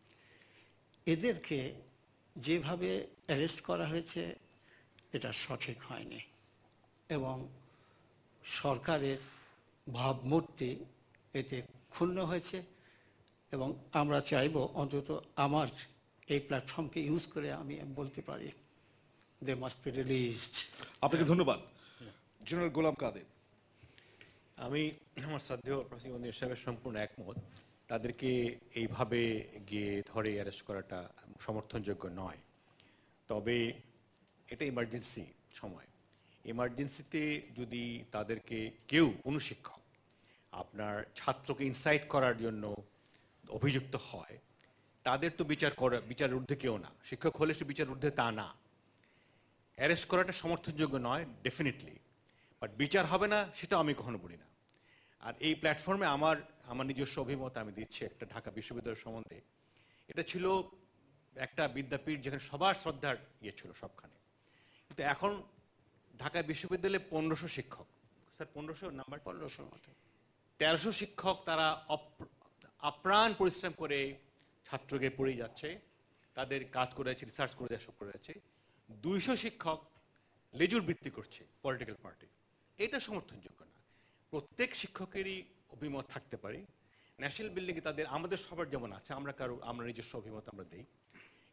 এদেরকে যেভাবে অ্যারেস্ট করা হয়েছে এটা সঠিক হয়নি এবং সরকারের ভাবমূর্তি এতে ক্ষুণ্ণ হয়েছে এবং আমরা চাইব, অন্তত আমার এই প্ল্যাটফর্মকে ইউজ করে আমি বলতে পারি, দে মাস্ট বি রিলিজড। আপনাকে ধন্যবাদ। জেনারেল গোলাম কাদের। আমি আমার শ্রদ্ধেয় প্রফেসর সাহেবের সম্পূর্ণ একমত। তাদেরকে এইভাবে গিয়ে ধরে অ্যারেস্ট করাটা সমর্থনযোগ্য নয়। তবে এটা ইমার্জেন্সি সময়। ইমার্জেন্সিতে যদি তাদেরকে কেউ, কোনো শিক্ষক আপনার ছাত্রকে ইনসাইট করার জন্য অভিযুক্ত হয়, তাদের তো বিচার করা, বিচার ঊর্ধ্বে কেউ না। শিক্ষক হলে সে বিচার ঊর্ধ্বে তা না। অ্যারেস্ট করাটা সমর্থনযোগ্য নয় ডেফিনেটলি, বাট বিচার হবে না সেটা আমি কখনো বলি না। আর এই প্ল্যাটফর্মে আমার আমার নিজস্ব অভিমত আমি দিচ্ছি একটা ঢাকা বিশ্ববিদ্যালয় সম্বন্ধে। এটা ছিল একটা বিদ্যাপীঠ যেখানে সবার শ্রদ্ধার ইয়ে ছিল সবখানে, কিন্তু এখন ঢাকা বিশ্ববিদ্যালয়ে পনেরোশো শিক্ষক, স্যার পনেরোশো নাম্বার পনেরোশোর মতো, তেরোশো শিক্ষক তারা আপ্রাণ পরিশ্রম করে ছাত্রকে পড়িয়ে যাচ্ছে, তাদের কাজ করে যাচ্ছে, রিসার্চ করে যাচ্ছে, সব করে যাচ্ছে। দুইশো শিক্ষক লেজুর বৃত্তি করছে পলিটিক্যাল পার্টি। এটা সমর্থনযোগ্য না। প্রত্যেক শিক্ষকেরই অভিমত থাকতে পারে। ন্যাশনাল বিল্ডিংয়ে তাদের, আমাদের সবার যেমন আছে, আমরা কারো আমরা নিজস্ব অভিমত আমরা দেই,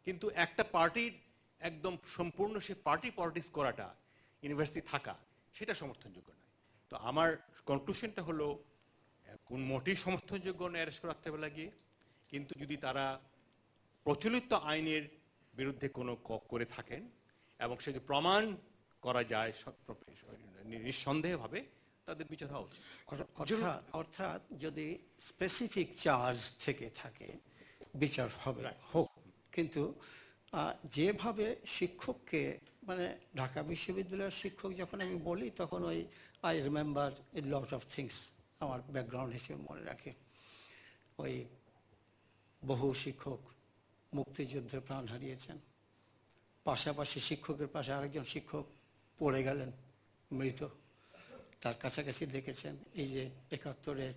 কিন্তু একটা পার্টির একদম সম্পূর্ণ সে পার্টি পলিটিক্স করাটা, ইউনিভার্সিটি থাকা, সেটা সমর্থনযোগ্য নয়। তো আমার কনক্লুশনটা হলো কোন মোটেই সমর্থনযোগ্য নয় অ্যারেস্ট করা রাত্রেবেলা গিয়ে, কিন্তু যদি তারা প্রচলিত আইনের বিরুদ্ধে কোনো করে থাকেন এবং সেটি প্রমাণ করা যায় নিঃসন্দেহভাবে, তাদের বিচার হওয়া উচিত। অর্থাৎ অর্থাৎ যদি স্পেসিফিক চার্জ থেকে থাকে বিচার হবে, হোক। কিন্তু আহ, যেভাবে শিক্ষককে, মানে ঢাকা বিশ্ববিদ্যালয়ের শিক্ষক যখন আমি বলি তখন ওই I remember a lot of things, আমার ব্যাকগ্রাউন্ড হিসেবে মনে রাখি। ওই বহু শিক্ষক মুক্তিযুদ্ধে প্রাণ হারিয়েছেন, পাশাপাশি শিক্ষকের পাশে আরেকজন শিক্ষক পড়ে গেলেন মৃত, তার কাছাকাছি দেখেছেন এই যে একাত্তরের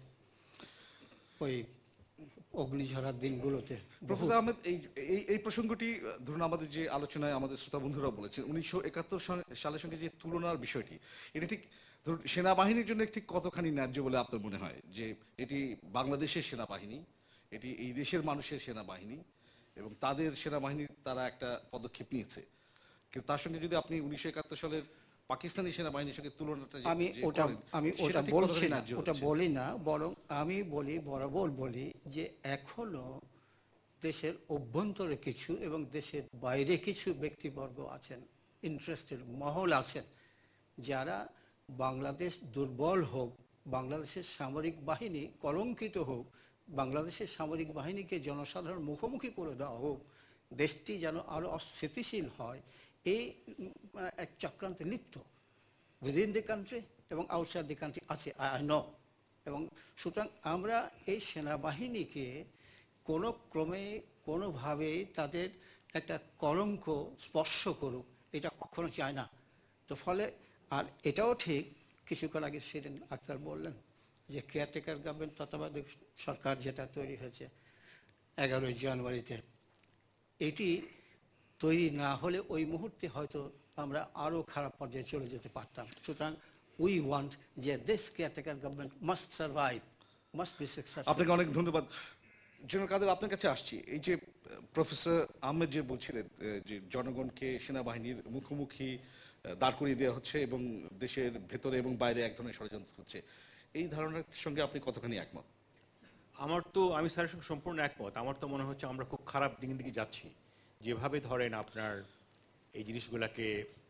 ওই অগ্নিঝরার দিনগুলোতে। প্রফেসর আহমেদ, এই এই- এই প্রসঙ্গটি ধরুন আমাদের যে আলোচনায় আমাদের শ্রোতা বন্ধুরা বলেছেন উনিশশো একাত্তর সালের সঙ্গে যে তুলনার বিষয়টি, এটি ঠিক ধরুন সেনাবাহিনীর জন্য ঠিক কতখানি ন্যায্য বলে আপনার মনে হয়? যে এটি বাংলাদেশের সেনাবাহিনী, এটি এই দেশের মানুষের সেনাবাহিনী এবং তাদের সেনাবাহিনী তারা একটা পদক্ষেপ নিয়েছে, কিন্তু তার সঙ্গে যদি আপনি উনিশশো একাত্তর সালের পাকিস্তানি সেনাবাহিনীর সঙ্গে তুলনাটা যে- আমি যে ওটা করেন, আমি সেটা ওটা ঠিক বলছি কতখানি না, ন্যায্য ওটা হচ্ছে? বলি না, বরং আমি বলি বরাবর বলি যে এখনো দেশের অভ্যন্তরে কিছু এবং দেশের বাইরে কিছু ব্যক্তিবর্গ আছেন, ইন্টারেস্টেড মহল আছেন, যারা বাংলাদেশ দুর্বল হোক, বাংলাদেশের সামরিক বাহিনী কলঙ্কিত হোক, বাংলাদেশের সামরিক বাহিনীকে জনসাধারণ মুখোমুখি করে দেওয়া হোক, দেশটি যেন আরো অস্থিতিশীল হয়, এই উম, এক চক্রান্তে লিপ্ত উইদিন দি কান্ট্রি এবং আউটসাইড দি কান্ট্রি আছে, আই নো। এবং সুতরাং আমরা এই সেনাবাহিনীকে কোনো ক্রমে কোনোভাবেই তাদের একটা কলঙ্ক স্পর্শ করুক, এটা কখনো চায় না। তো ফলে আর এটাও ঠিক, কিছুক্ষণ আগে শিরিন আক্তার বললেন যে কেয়ারটেকার গভর্নমেন্ট, তত্ত্বাবধায়ক সরকার যেটা তৈরি হয়েছে এগারোই জানুয়ারিতে, এটি তৈরি না হলে ওই মুহূর্তে হয়তো আমরা আরও খারাপ পর্যায়ে চলে যেতে পারতাম। সুতরাং উই ওয়ান্ট যে this caretaker government must survive, must be successful. আপনাকে অনেক ধন্যবাদ। জেনারেল কাদের, আপনার কাছে আসছি। এই যে প্রফেসর আহমেদ যে বলছিলেন যে জনগণকে সেনাবাহিনীর মুখোমুখি দাঁড় করিয়ে দেওয়া হচ্ছে এবং দেশের ভেতরে এবং বাইরে এক ধরনের ষড়যন্ত্র হচ্ছে, এই ধারণার সঙ্গে আপনি কতখানি একমত? আমার তো, আমি স্যারের সঙ্গে সম্পূর্ণ একমত। আমার তো মনে হচ্ছে আমরা খুব খারাপ দিকের দিকে যাচ্ছি। যেভাবে ধরেন আপনার এই জিনিসগুলোকে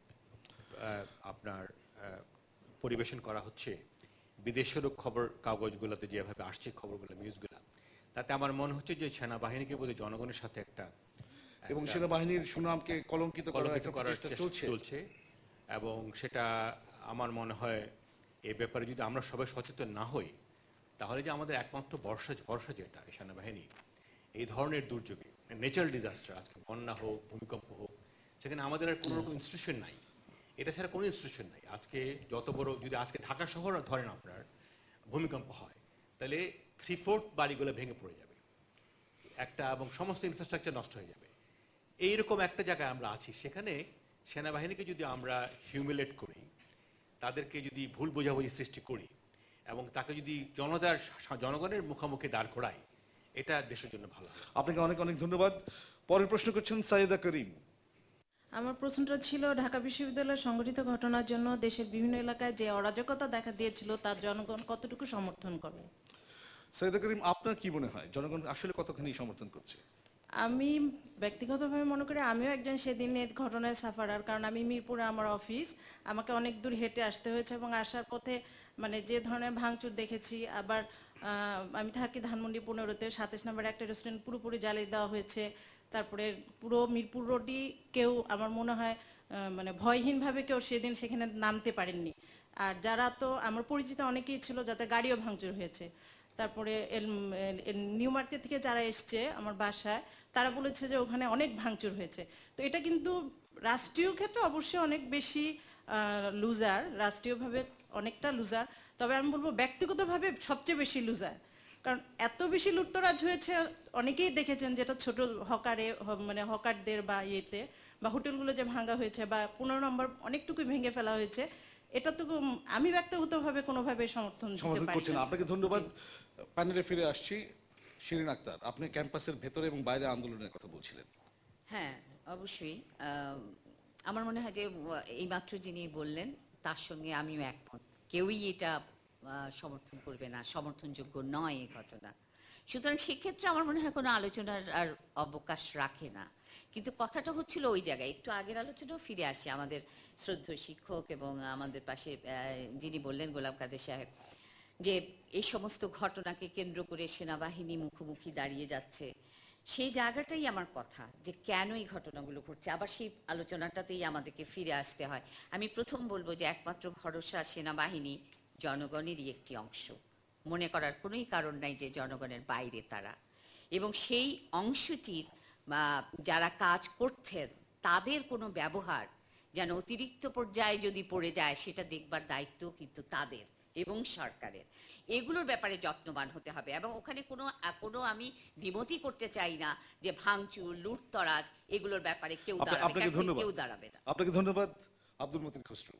আপনার পরিবেশন করা হচ্ছে, বিদেশেরও খবর কাগজগুলোতে যেভাবে আসছে খবরগুলো, নিউজগুলো, তাতে আমার মনে হচ্ছে যে সেনাবাহিনীকে বোধহয় জনগণের সাথে একটা এবং সেনাবাহিনীর সুনামকে কলঙ্কিত কলঙ্কিত করার চেষ্টা চলছে চলছে এবং সেটা আমার মনে হয় এ ব্যাপারে যদি আমরা সবাই সচেতন না হই, তাহলে যে আমাদের একমাত্র ভরসা ভরসা যেটা সেনাবাহিনী এই ধরনের দুর্যোগে, ন্যাচারাল ডিজাস্টার, আজকে বন্যা হোক, ভূমিকম্প হোক, সেখানে আমাদের আর কোনো রকম ইনস্টিটিউশন নাই, এটা ছাড়া কোনো ইনস্টিটিউশন নাই। আজকে যত বড়, যদি আজকে ঢাকা শহর ধরেন আপনার ভূমিকম্প হয়, তাহলে থ্রি ফোর্থ বাড়িগুলো ভেঙে পড়ে যাবে একটা, এবং সমস্ত ইনফ্রাস্ট্রাকচার নষ্ট হয়ে যাবে। এইরকম একটা জায়গায় আমরা আছি, সেখানে সেনাবাহিনীকে যদি আমরা হিউমিলেট করি, তাদেরকে যদি ভুল বোঝাবুঝি সৃষ্টি করি এবং তাকে যদি জনতার জনগণের মুখোমুখি দাঁড় করাই, এটা দেশের জন্য ভালো। আপনাকে অনেক অনেক ধন্যবাদ। পরের প্রশ্ন করছেন সাইয়েদা করিম। আমার প্রশ্নটা ছিল, ঢাকা বিশ্ববিদ্যালয়ের সংঘটিত ঘটনার জন্য দেশের বিভিন্ন এলাকায় যে অরাজকতা দেখা দিয়েছিল তার জনগণ কতটুকু সমর্থন করে? সাইয়েদা করিম, আপনার কি মনে হয় জনগণ আসলে কতখানি সমর্থন করছে? আমি ব্যক্তিগতভাবে মনে করি আমিও একজন সেদিনের ঘটনায় সাফারার, কারণ আমি মিরপুরে আমার অফিস, আমাকে অনেক দূর হেঁটে আসতে হয়েছে এবং আসার পথে মানে যে ধরনের ভাঙচুর দেখেছি। আবার আমি থাকি ধানমন্ডি পনেরোতে, সাতাশ নম্বর একটা রেস্টুরেন্ট পুরোপুরি জ্বালিয়ে দেওয়া হয়েছে। তারপরে পুরো মিরপুর রোডই কেউ আমার মনে হয় মানে ভয়হীনভাবে কেউ সেদিন সেখানে নামতে পারেননি। আর যারা তো আমার পরিচিত অনেকেই ছিল যাতে গাড়িও ভাঙচুর হয়েছে। তারপরে নিউ মার্কেট থেকে যারা এসছে আমার বাসায়, তারা বলেছে যে ওখানে অনেক ভাঙচুর হয়েছে। তো এটা কিন্তু রাষ্ট্রীয় ক্ষেত্রে অবশ্যই অনেক বেশি লুজার, রাষ্ট্রীয়ভাবে অনেকটা লুজার, তবে আমি বলবো ব্যক্তিগতভাবে সবচেয়ে বেশি লুজার। কারণ এত বেশি লুটতরাজ হয়েছে, অনেকেই দেখেছেন যেটা ছোট হকারে মানে হকারদের বা ইয়েতে বা হোটেলগুলো যে ভাঙা হয়েছে বা পনেরো নম্বর অনেকটুকুই ভেঙে ফেলা হয়েছে, এটা তো আমি ব্যক্তিগতভাবে কোনোভাবে সমর্থন সমর্থন করছেন। আপনাকে ধন্যবাদ। প্যানেলে ফিরে আসছি। শিরিন আক্তার, আপনি ক্যাম্পাসের ভেতরে এবং বাইরে আন্দোলনের কথা বলছিলেন। হ্যাঁ, অবশ্যই। আম, আমার মনে হয় যে আহ, এইমাত্র যিনি বললেন তার সঙ্গে আমিও একমত। কেউই এটা আহ, সমর্থন করবে না, সমর্থনযোগ্য নয় এই ঘটনা। সুতরাং সেক্ষেত্রে আমার মনে হয় কোনো আলোচনার আর অবকাশ রাখে না। কিন্তু কথাটা হচ্ছিল ওই জায়গায়, একটু আগের আলোচনাও ফিরে আসে আমাদের শ্রদ্ধেয় শিক্ষক এবং আমাদের পাশে আহ, যিনি বললেন গোলাম কাদের সাহেব, যে এই সমস্ত ঘটনাকে কেন্দ্র করে সেনাবাহিনী মুখোমুখি দাঁড়িয়ে যাচ্ছে। সেই জায়গাটাই আমার কথা, যে কেন এই ঘটনাগুলো ঘটছে, আবার সেই আলোচনাটাতেই আমাদেরকে ফিরে আসতে হয়। আমি প্রথম বলবো যে একমাত্র ভরসা সেনাবাহিনী জনগণেরই একটি অংশ, মনে করার কোনোই কারণ নাই যে জনগণের বাইরে তারা। এবং সেই অংশটির বা যারা কাজ করছেন তাদের কোনো ব্যবহার যেন অতিরিক্ত পর্যায়ে যদি পড়ে যায়, সেটা দেখবার দায়িত্ব কিন্তু তাদের এবং সরকারের। এগুলোর ব্যাপারে যত্নবান হতে হবে। এবং ওখানে কোনো কোনো আমি দ্বিমতই করতে চাই না যে ভাঙচুর, লুটতরাজ এগুলোর ব্যাপারে কেউ আপনা- দাঁড়াবে, আপনাকে কেন ধন্যবাদ। কেউ দাঁড়াবে না। আপনাকে ধন্যবাদ আব্দুল মতিন খসরু।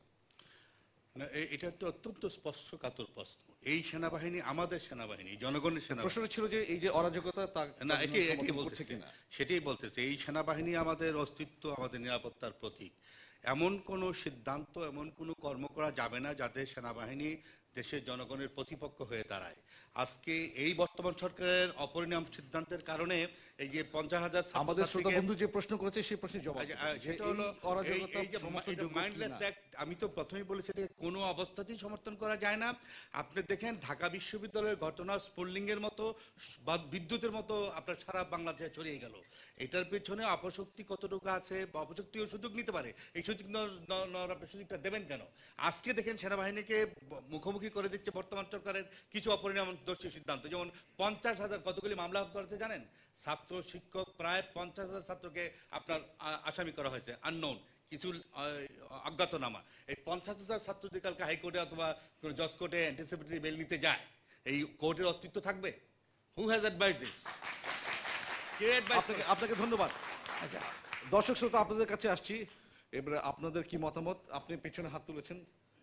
না, এ- এটা একটা অত্যন্ত স্পর্শকাতর প্রশ্ন। এই সেনাবাহিনী আমাদের সেনাবাহিনী, জনগণের সেনাবাহিনী। প্রশ্নটা ছিল যে এই যে অরাজকতা তা না, তার এটি জন্য এটি সমর্থন বলতেছে করছে কিনা। সেটাই বলতেছে এই সেনাবাহিনী আমাদের অস্তিত্ব, আমাদের নিরাপত্তার প্রতীক। এমন কোনো সিদ্ধান্ত, এমন কোনো কর্ম করা যাবে না যাতে সেনাবাহিনী দেশের জনগণের প্রতিপক্ষ হয়ে দাঁড়ায়। আজকে এই বর্তমান সরকারের অপরিণাম সিদ্ধান্তের কারণে এই যে পঞ্চাশ হাজার আমাদের শ্রোতা বন্ধু যে প্রশ্ন করেছে সেই প্রশ্নের জবাব আচ্ছা, দিন। আহ, যে সেটা এই হলো অরাজকতা এই- এই যে সমর্থনযোগ্য মাইন্ডলেস কিনা। অ্যাক্ট, আমি তো প্রথমেই বলেছি যে কোনো অবস্থাতেই সমর্থন করা যায় না। আপনি দেখেন ঢাকা বিশ্ববিদ্যালয়ের ঘটনা স্পোর্লিং এর মতো বা বিদ্যুতের মতো আপনার সারা বাংলাদেশে ছড়িয়ে গেল। এটার পেছনে অপশক্তি কতটুকু আছে বা অপশক্তিও সুযোগ নিতে পারে, এই সুযোগ ন- ন- ন- আপনি সুযোগটা দেবেন কেন? আজকে দেখেন সেনাবাহিনীকে ব- মুখোমুখি করে দিচ্ছে বর্তমান সরকারের কিছু অপরিণামদর্শী সিদ্ধান্ত। যেমন পঞ্চাশ হাজার কতগুলি মামলা করেছে জানেন? ছাত্র শিক্ষক প্রায় পঞ্চাশ হাজার ছাত্রকে আপনার আ- আসামি করা হয়েছে, আননোন কিছু আহ, অজ্ঞাতনামা। এই পঞ্চাশ হাজার ছাত্র যদি কালকে হাইকোর্টে অথবা জজ কোর্টে অ্যান্টিসিপেটরি বেল নিতে যায়, এই কোর্টের অস্তিত্ব থাকবে? Who has advise this? কে advise আপনাকে করবে? আপনাকে ধন্যবাদ। আচ্ছা, দর্শক শ্রোতা আপনাদের কাছে আসছি, এবারে আপনাদের কি মতামত? আপনি পেছনে হাত তুলেছেন।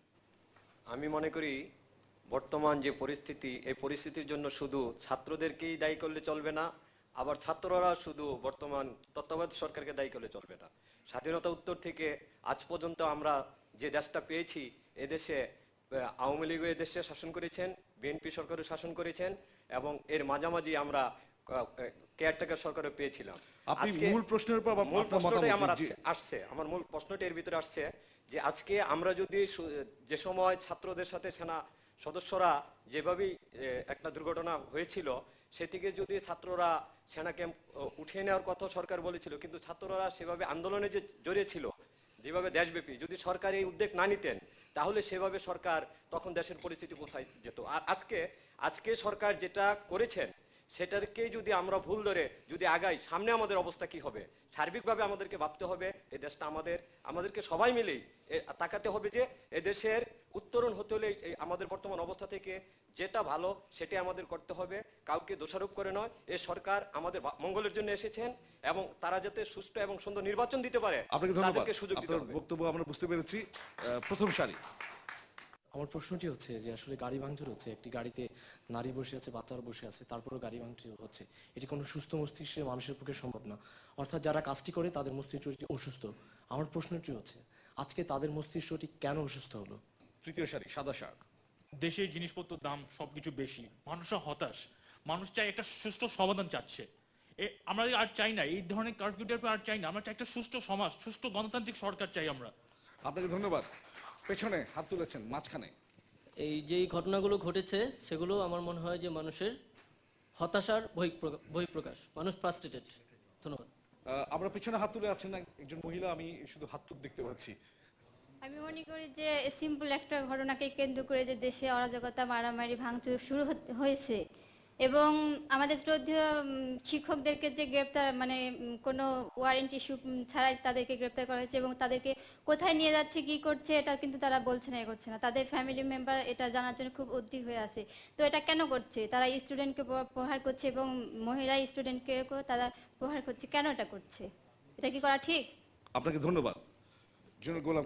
আমি মনে করি বর্তমান যে পরিস্থিতি, এই পরিস্থিতির জন্য শুধু ছাত্রদেরকেই দায়ী করলে চলবে না, আবার ছাত্ররা শুধু বর্তমান তত্ত্বাবধায়ক সরকারকে দায়ী করলে চলবে না। স্বাধীনতা উত্তর থেকে আজ পর্যন্ত আমরা যে দেশটা পেয়েছি, এদেশে আহ, আওয়ামী লীগও এদেশে শাসন করেছেন, বিএনপি সরকারও শাসন করেছেন, এবং এর মাঝামাঝি আমরা কেয়ারটেকার সরকারও পেয়েছিলাম। আপনি আজকে মূল প্রশ্নের উপর আবার মূল আপনার প্রশ্নটাই মতামত আমার দিন, জি। আসছে আসছে আমার মূল প্রশ্নটি এর ভিতরে আসছে যে আজকে আমরা যদি সু- যে সময় ছাত্রদের সাথে সেনা সদস্যরা যেভাবেই এ, একটা দুর্ঘটনা হয়েছিল, সে থেকে যদি ছাত্ররা সেনাকে উঠিয়ে নেওয়ার কথা সরকার বলেছিল, কিন্তু ছাত্ররা সেভাবে আন্দোলনে যে জড়িয়েছিল যেভাবে দেশব্যাপী, যদি সরকার এই উদ্যোগ না নিতেন তাহলে সেভাবে সরকার তখন দেশের পরিস্থিতি কোথায় যেত। আর আজকে আজকে সরকার যেটা করেছেন সেটাকেই যদি আমরা ভুল ধরে যদি আগাই, সামনে আমাদের অবস্থা কি হবে? সার্বিকভাবে আমাদেরকে ভাবতে হবে, এই দেশটা আমাদের, আমাদেরকে সবাই মিলেই এ তাকাতে হবে যে এদেশের উত্তরণ হতে হলে এই আমাদের বর্তমান অবস্থা থেকে যেটা ভালো সেটাই আমাদের করতে হবে, কাউকে দোষারোপ করে নয়। এই সরকার আমাদের বা- মঙ্গলের জন্য এসেছেন এবং তারা যাতে সুষ্ঠু এবং সুন্দর নির্বাচন দিতে পারে আপনাকে ধন্যবাদ। তাদেরকে সুযোগ দিতে আপনার হবে। বক্তব্য আমরা বুঝতে পেরেছি। আহ, প্রথম সারি। আমার প্রশ্নটি হচ্ছে যে আসলে গাড়ি ভাঙচুর হচ্ছে, একটি গাড়িতে নারী বসে আছে, বাচ্চারা বসে আছে, তারপরেও গাড়ি ভাঙচুর হচ্ছে, এটি কোনো সুস্থ মস্তিষ্কের মানুষের পক্ষে সম্ভব না। অর্থাৎ যারা কাজটি করে তাদের মস্তিষ্কটি অসুস্থ। আমার প্রশ্নটি হচ্ছে আজকে তাদের মস্তিষ্কটি কেন অসুস্থ হলো? তৃতীয় সারি, সাদা শার্ট। দেশের জিনিসপত্রের দাম সবকিছু বেশি, মানুষরা হতাশ, মানুষ চাই একটা সুষ্ঠু সমাধান চাচ্ছে। এ আমরা আর চাই না এই ধরনের কারফিউটার আর চাই না, আমরা চাই একটা সুষ্ঠু সমাজ, সুষ্ঠু গণতান্ত্রিক সরকার চাই আমরা। আপনাকে ধন্যবাদ। পেছনে হাত তুলেছেন, মাঝখানে। এই যে এই ঘটনাগুলো ঘটেছে সেগুলো আমার মনে হয় যে মানুষের হতাশার বহিঃপ্রকা- বহিঃপ্রকাশ, মানুষ ফ্রাস্ট্রেটেড। ধন্যবাদ। আহ, আমরা পেছনে হাত তুলে আছেন এক- একজন মহিলা, আমি শুধু হাত তুলে দেখতে পাচ্ছি। আমি মনে করি যে সিম্পল একটা ঘটনাকে কেন্দ্র করে যে দেশে অরাজকতা, মারামারি, ভাঙচুর শুরু হতে- হয়েছে এবং আমাদের শ্রদ্ধেয় উম, শিক্ষকদেরকে যে গ্রেপ্তার মানে উম, কোনো ওয়ারেন্ট ইস্যু ছাড়াই তাদেরকে গ্রেপ্তার করা হয়েছে এবং তাদেরকে কোথায় নিয়ে যাচ্ছে কি করছে এটা কিন্তু তারা বলছে না, এ করছে না। তাদের ফ্যামিলি মেম্বার এটা জানার জন্য খুব উদ্বিগ হয়ে আছে। তো এটা কেন করছে? তারা স্টুডেন্টকে প্রহার করছে এবং মহিলা স্টুডেন্টকে তারা প্রহার করছে, কেন এটা করছে? এটা কি করা ঠিক? আপনাকে ধন্যবাদ। জেনারেল গোলাম কাদের।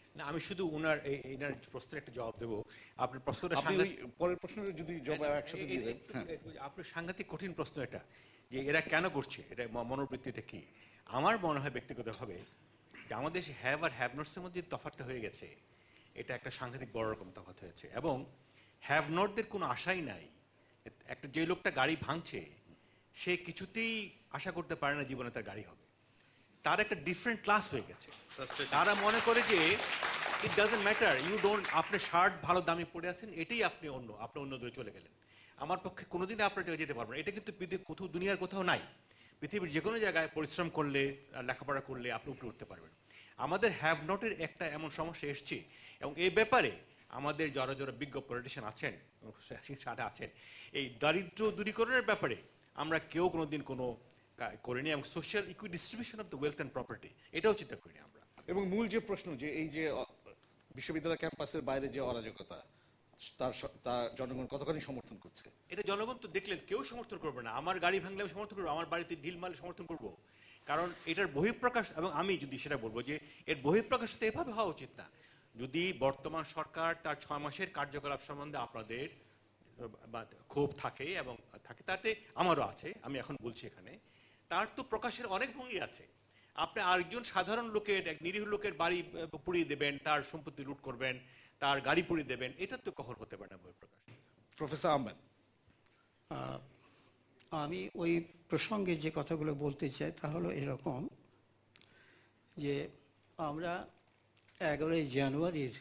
না, আমি শুধু ওনার এই- এনার প্রশ্নের একটা জবাব দেবো। আপনার প্রশ্নটা আপনি ওই সাংঘাতিক- পরের প্রশ্নের যদি জবাব একসাথে দিয়ে দেন। একটু- একটু- আপনার সাংঘাতিক কঠিন প্রশ্ন এটা, যে এরা কেন করছে, এটা ম- মনোবৃত্তিটা কি। আমার মনে হয় ব্যক্তিগতভাবে যে আমাদের দেশে হ্যাভ আর হ্যাভ নটসের মধ্যে যে তফাৎটা হয়ে গেছে, এটা একটা সাংঘাতিক বড় রকম তফাৎ হয়েছে, এবং হ্যাভ নটদের কোনো আশাই নাই। একটা যে লোকটা গাড়ি ভাঙছে সে কিছুতেই আশা করতে পারে না জীবনে তার গাড়ি হবে, তার একটা ডিফারেন্ট ক্লাস হয়ে গেছে। তারা মনে করে যে it doesn't matter, you don't, আপনি শার্ট ভালো দামে পড়ে আছেন, এটাই আপনি অন্য, আপনি অন্য দূরে চলে গেলেন, আমার পক্ষে কোনোদিনই আপনার জায়গায় যেতে পারবেন। এটা কিন্তু পৃথিবীর কোথাও, দুনিয়ার কোথাও নাই। পৃথিবীর যে কোনো জায়গায় পরিশ্রম করলে, লেখাপড়া করলে আপনি উপরে উঠতে পারবেন। আমাদের হ্যাভ নটের একটা এমন সমস্যা এসছে, এবং এই ব্যাপারে আমাদের যারা যারা বিজ্ঞ পলিটিশিয়ান আছেন, সাথে আছেন, এই দারিদ্র দূরীকরণের ব্যাপারে আমরা কেউ কোনোদিন কোনো কা- করিনি, এবং সোশ্যাল ইকুই distribution of the wealth and property এটাও চিন্তা করিনি আমরা। এবং মূল যে প্রশ্ন, যে এই যে আহ, বিশ্ববিদ্যালয় ক্যাম্পাসের বাইরে যে অরাজকতা, তার স- তা জনগণ কতখানি সমর্থন করছে? এটা জনগণ তো দেখলেন, কেউ সমর্থন করবে না। আমার গাড়ি ভাঙলে আমি সমর্থন করবো, আমার বাড়িতে ঢিল মারলে সমর্থন করবো, কারণ এটার বহিঃপ্রকাশ, এবং আমি যদি সেটা বলবো যে এর বহিঃপ্রকাশ তো এভাবে হওয়া উচিত না। যদি বর্তমান সরকার তার ছয় মাসের কার্যকলাপ সম্বন্ধে আপনাদের বা ক্ষোভ থাকে, এবং থাকে, তাতে আমারও আছে, আমি এখন বলছি এখানে, তার তো প্রকাশের অনেক ভঙ্গি আছে। আপনি আরেকজন সাধারণ লোকের, এক নিরীহ লোকের বাড়ি আহ, পুড়িয়ে দেবেন, তার সম্পত্তি লুট করবেন, তার গাড়ি পুড়িয়ে দেবেন, এটা তো কখন হতে পারে না বহিঃপ্রকাশ। প্রফেসর আহমেদ, আহ, আমি ওই প্রসঙ্গে যে কথাগুলো বলতে চাই তা হলো এরকম যে আমরা এগারোই জানুয়ারির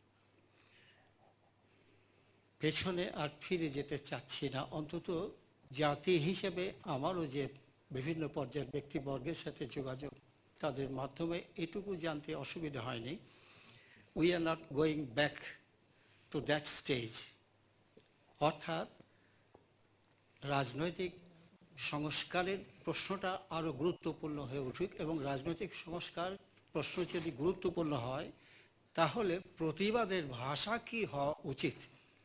পেছনে আর ফিরে যেতে চাচ্ছি না। অন্তত জাতি হিসেবে আমারও যে বিভিন্ন পর্যায়ের ব্যক্তিবর্গের সাথে যোগাযোগ, তাদের মাধ্যমে এটুকু জানতে অসুবিধা হয়নি, we are not going back to that stage. অর্থাৎ রাজনৈতিক সংস্কারের প্রশ্নটা আরও গুরুত্বপূর্ণ হয়ে উঠুক, এবং রাজনৈতিক সংস্কার প্রশ্ন যদি গুরুত্বপূর্ণ হয় তাহলে প্রতিবাদের ভাষা কি হওয়া উচিত।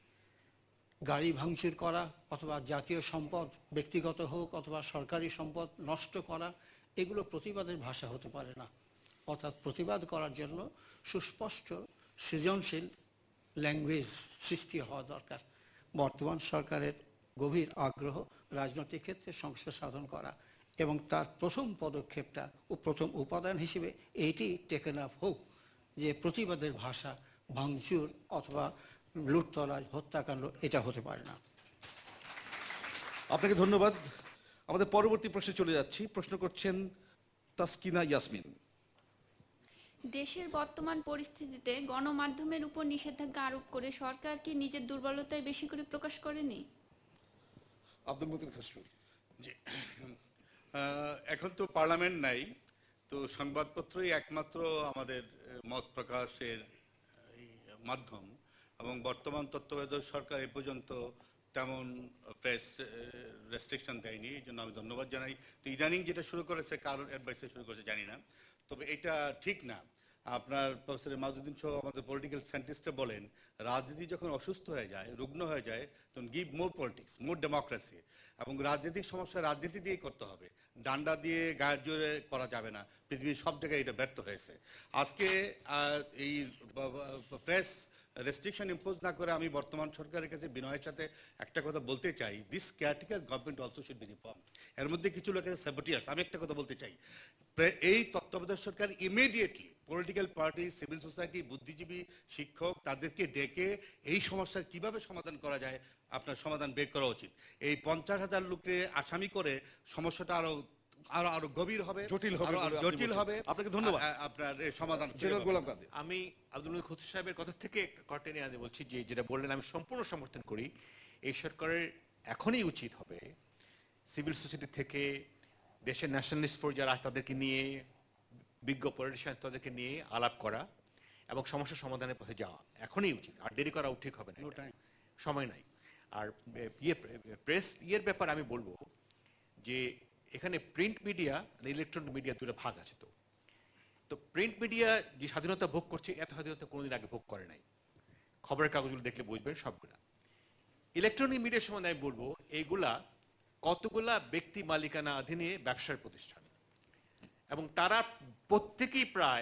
গাড়ি ভাঙচুর করা অথবা জাতীয় সম্পদ, ব্যক্তিগত হোক অথবা সরকারি সম্পদ নষ্ট করা, এগুলো প্রতিবাদের ভাষা হতে পারে না। অর্থাৎ প্রতিবাদ করার জন্য সুস্পষ্ট সৃজনশীল ল্যাঙ্গুয়েজ সৃষ্টি হওয়া দরকার। বর্তমান সরকারের গভীর আগ্রহ রাজনৈতিক ক্ষেত্রে সংস্কার সাধন করা, এবং তার প্রথম পদক্ষেপটা ও প্রথম উপাদান হিসেবে এইটি টেকেন আপ হোক যে প্রতিবাদের ভাষা ভাঙচুর অথবা লুটতরাজ, হত্যাকাণ্ড এটা হতে পারে না। আপনাকে ধন্যবাদ। আমাদের পরবর্তী প্রশ্নে চলে যাচ্ছি। প্রশ্ন করছেন তাসকিনা ইয়াসমিন। দেশের বর্তমান পরিস্থিতিতে গণমাধ্যমের উপর নিষেধাজ্ঞা আরোপ করে সরকার কি নিজের দুর্বলতায় বেশি করে প্রকাশ করেনি? আব্দুল মতিন খসরু। জি, আহ, এখন তো পার্লামেন্ট নাই, তো সংবাদপত্রই একমাত্র আমাদের আহ, মত প্রকাশের এই মাধ্যম, এবং বর্তমান তত্ত্বাবধায়ক সরকার এ পর্যন্ত তেমন প্রেস রেস্ট্রিকশন দেয়নি, এই জন্য আমি ধন্যবাদ জানাই। তো ইদানিং যেটা শুরু করেছে, কারোর অ্যাডভাইসে শুরু করেছে জানি না, তবে এটা ঠিক না। আপনার প্রফেসর মাউজুদ্দিন সহ আমাদের পলিটিক্যাল সায়েন্টিস্টরা বলেন, রাজনীতি যখন অসুস্থ হয়ে যায়, রুগ্ন হয়ে যায়, তখন give more politics, more democracy, এবং রাজনৈতিক সমস্যা রাজনীতি দিয়েই করতে হবে, ডান্ডা দিয়ে গায়ের জোরে করা যাবে না। পৃথিবীর সব জায়গায় এটা ব্যর্থ হয়েছে। আজকে আহ, এই প্রেস রেস্ট্রিকশন ইম্পোজ না করে আমি বর্তমান সরকারের কাছে বিনয়ের সাথে একটা কথা বলতে চাই, this caretaker government also should be reform. এর মধ্যে কিছু লোক আছে স্যাবোটিয়ার্স। আমি একটা কথা বলতে চাই, এই তত্ত্বাবধায়ক সরকার immediately political party, civil society, বুদ্ধিজীবী, শিক্ষক, তাদেরকে ডেকে এই সমস্যার কিভাবে সমাধান করা যায় আপনার সমাধান বের করা উচিত। এই পঞ্চাশ হাজার লোককে আসামি করে সমস্যাটা আরো আরো আরো গভীর হবে, জটিল হবে, আরো- আরো আপনি জটিল বলছেন। হবে। আপনাকে ধন্যবাদ। আ- আ- আপনার এই সমাধান জেনারেল গোলাম কাদের। আমি আব্দুল মতিন খসরু সাহেবের কথা থেকে কটে নিয়ে আমি বলছি যে যেটা বললেন আমি সম্পূর্ণ সমর্থন করি। এই সরকারের এখনই উচিত হবে সিভিল সোসাইটি থেকে, দেশের ন্যাশনালিস্ট ফোর্স যারা আছে তাদেরকে নিয়ে, বিজ্ঞ পলিটিশিয়ান তাদেরকে নিয়ে আলাপ করা এবং সমস্যা সমাধানের পথে যাওয়া এখনই উচিত। আর দেরি করা ঠিক হবে না, সময় নাই। আর ইয়ে প্রেস ইয়ের ব্যাপার আমি বলবো যে এখানে প্রিন্ট মিডিয়া আর ইলেকট্রনিক মিডিয়া দুটো ভাগ আছে। তো তো প্রিন্ট মিডিয়া যে স্বাধীনতা ভোগ করছে, এত স্বাধীনতা কোনোদিন আগে ভোগ করে নাই। খবরের কাগজগুলো দেখলে বুঝবেন সবগুলা। ইলেকট্রনিক মিডিয়ার সম্বন্ধে আমি বলবো এইগুলা কতগুলা ব্যক্তি মালিকানা অধীনে ব্যবসার প্রতিষ্ঠান, এবং তারা প্রত্যেকেই প্রায়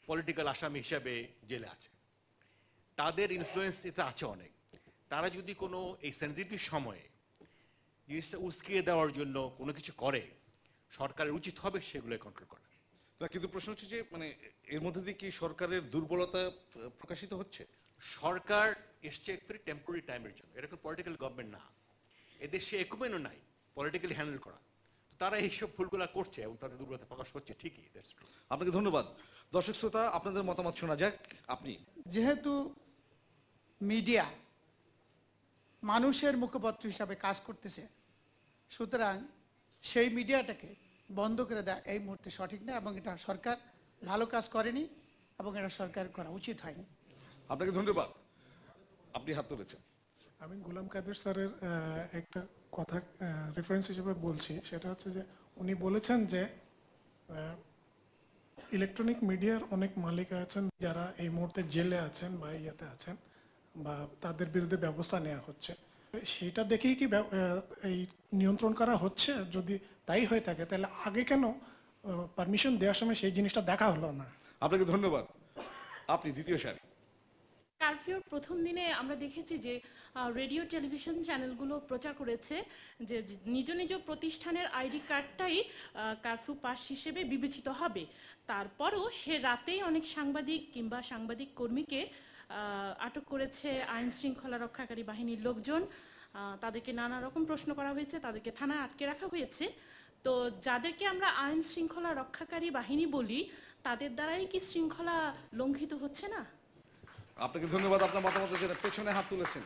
পলিটিক্যাল আসামি হিসাবে জেলে আছে। তাদের ইনফ্লুয়েন্স এতে আছে অনেক। তারা যদি কোনো এই সেনজিটিভ সময়ে জিনিসটা উস্কিয়ে দেওয়ার জন্য কোনো কিছু করে, সরকারের উচিত হবে সেগুলো কন্ট্রোল করা। না, কিন্তু প্রশ্ন হচ্ছে যে মানে এর মধ্যে দিয়ে কি সরকারের দুর্বলতা প্রকাশিত হচ্ছে? সরকার এসছে একটু টেম্পোরারি টাইমের জন্য, এরকম পলিটিক্যাল গভর্নমেন্ট না, এদের সে একুমেনও নাই পলিটিক্যালি হ্যান্ডেল করা। তারা এইসব ভুলগুলা করছে এবং তাদের দুর্বলতা প্রকাশ করছে, ঠিকই। আপনাকে ধন্যবাদ। দর্শক শ্রোতা, আপনাদের মতামত শোনা যাক। আপনি যেহেতু মিডিয়া মানুষের মুখপত্র হিসাবে কাজ করতেছে, সুতরাং সেই মিডিয়াটাকে বন্ধ করে দেয় এই মুহূর্তে সঠিক না, এবং এটা সরকার ভালো কাজ করেনি এবং এটা সরকার করা উচিত হয়নি। আপনাকে ধন্যবাদ। আপনি হাত তুলেছেন। আমি গোলাম কাদের স্যারের একটা কথা রেফারেন্স হিসেবে বলছি, সেটা হচ্ছে যে উনি বলেছেন যে ইলেকট্রনিক মিডিয়ার অনেক মালিক আছেন যারা এই মুহূর্তে জেলে আছেন বা ইয়েতে আছেন বা তাদের বিরুদ্ধে ব্যবস্থা নেওয়া হচ্ছে। সেইটা দেখেই কি এই নিয়ন্ত্রণ করা হচ্ছে? যদি তাই হয়ে থাকে তাহলে আগে কেন পারমিশন দেওয়ার সময় সেই জিনিসটা দেখা হলো না? আপনাকে ধন্যবাদ। আপনি দ্বিতীয় সারি। কারফিউর প্রথম দিনে আমরা দেখেছি যে রেডিও টেলিভিশন চ্যানেলগুলো প্রচার করেছে যে নিজ নিজ প্রতিষ্ঠানের আইডি কার্ডটাই কারফিউ পাস হিসেবে বিবেচিত হবে। তারপরও সে রাতেই অনেক সাংবাদিক কিংবা সাংবাদিক কর্মীকে আটক করেছে আইন শৃঙ্খলা রক্ষাকারী বাহিনীর লোকজন। তাদেরকে নানা রকম প্রশ্ন করা হয়েছে, তাদেরকে থানায় আটকে রাখা হয়েছে। তো যাদেরকে আমরা আইন শৃঙ্খলা রক্ষাকারী বাহিনী বলি, তাদের দ্বারাই কি শৃঙ্খলা লঙ্ঘিত হচ্ছে না? আপনাকে ধন্যবাদ। আপনার মতামতের জন্য পেছনে হাত তুলেছেন।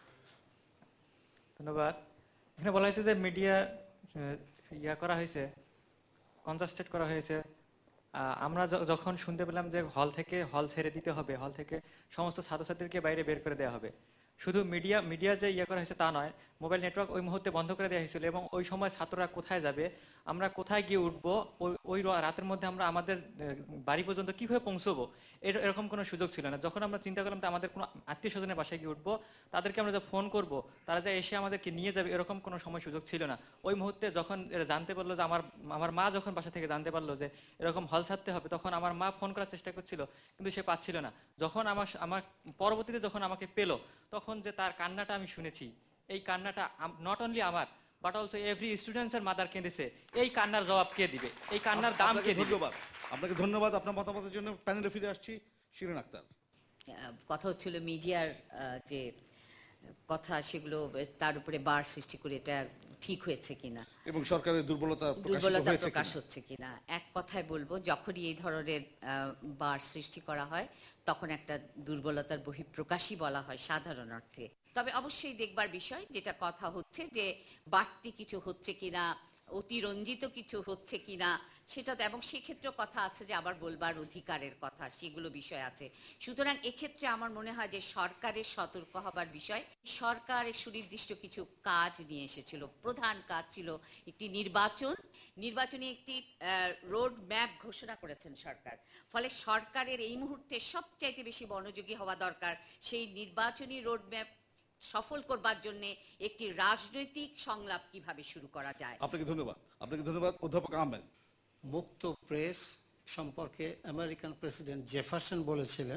ধন্যবাদ। এখানে বলা হয়েছে যে মিডিয়া ইয়া করা হয়েছে, কনজাস্টেড করা হয়েছে। আমরা যখন শুনতে পেলাম যে হল থেকে হল ছেড়ে দিতে হবে, হল থেকে সমস্ত ছাত্রছাত্রীদেরকে বাইরে বের করে দেওয়া হবে, শুধু মিডিয়া মিডিয়া যে ইয়ে করা হয়েছে তা নয়, মোবাইল নেটওয়ার্ক ওই মুহূর্তে বন্ধ করে দেওয়া হয়েছিল এবং ওই সময় ছাত্ররা কোথায় যাবে, আমরা কোথায় গিয়ে উঠবো, ওই ওই রাতের মধ্যে আমরা আমাদের বাড়ি পর্যন্ত কিভাবে পৌঁছবো, এরকম কোনো সুযোগ ছিল না। যখন আমরা চিন্তা করলাম যে আমাদের কোনো আত্মীয় স্বজনের বাসায় গিয়ে উঠবো, তাদেরকে আমরা যা ফোন করব, তারা যা এসে আমাদেরকে নিয়ে যাবে, এরকম কোনো সময় সুযোগ ছিল না। ওই মুহূর্তে যখন এরা জানতে পারলো যে আমার আমার মা যখন বাসা থেকে জানতে পারলো যে এরকম হল ছাড়তে হবে, তখন আমার মা ফোন করার চেষ্টা করছিল কিন্তু সে পাচ্ছিল না। যখন আমার আমার পরবর্তীতে যখন আমাকে পেলো, তখন যে তার কান্নাটা আমি শুনেছি, এই কান্নাটা নট অনলি আমার বাট অলসো এভরি স্টুডেন্টস এর মাদার কেঁদেছে। এই কান্নার জবাব কে দিবে? এই কান্নার দাম কে দিবে? ধন্যবাদ। আপনাকে ধন্যবাদ। আপনার মতামতের জন্য প্যানেলে ফিরে আসছি। শিরিন আক্তার, কথা হচ্ছিল মিডিয়ার যে কথা, সেগুলো তার উপরে বার সৃষ্টি করে এটা ঠিক হয়েছে কিনা এবং সরকারের দুর্বলতা দুর্বলতা প্রকাশ হচ্ছে কিনা। এক কথায় বলবো, যখনই এই ধরনের বার সৃষ্টি করা হয় তখন একটা দুর্বলতার বহিঃপ্রকাশই বলা হয় সাধারণ অর্থে। তবে অবশ্যই দেখবার বিষয়, যেটা কথা হচ্ছে যে বাড়তি কিছু হচ্ছে কিনা, অতিরঞ্জিত কিছু হচ্ছে কিনা সেটা তো, এবং সেক্ষেত্রেও কথা আছে যে আবার বলবার অধিকারের কথা, সেগুলো বিষয় আছে। সুতরাং এক্ষেত্রে আমার মনে হয় যে সরকারের সতর্ক হবার বিষয়। সরকারের সুনির্দিষ্ট কিছু কাজ নিয়ে এসেছিল। প্রধান কাজ ছিল একটি নির্বাচন, নির্বাচনী একটি রোড ম্যাপ ঘোষণা করেছেন সরকার। ফলে সরকারের এই মুহূর্তে সবচাইতে বেশি মনোযোগী হওয়া দরকার সেই নির্বাচনী রোড ম্যাপ সফল করবার জন্য একটি রাজনৈতিক সংলাপ কিভাবে শুরু করা যায়। আপনাকে ধন্যবাদ। আপনাকে ধন্যবাদ। অধ্যাপক আহমেদ, মুক্ত প্রেস সম্পর্কে আমেরিকান প্রেসিডেন্ট জেফারসন বলেছিলেন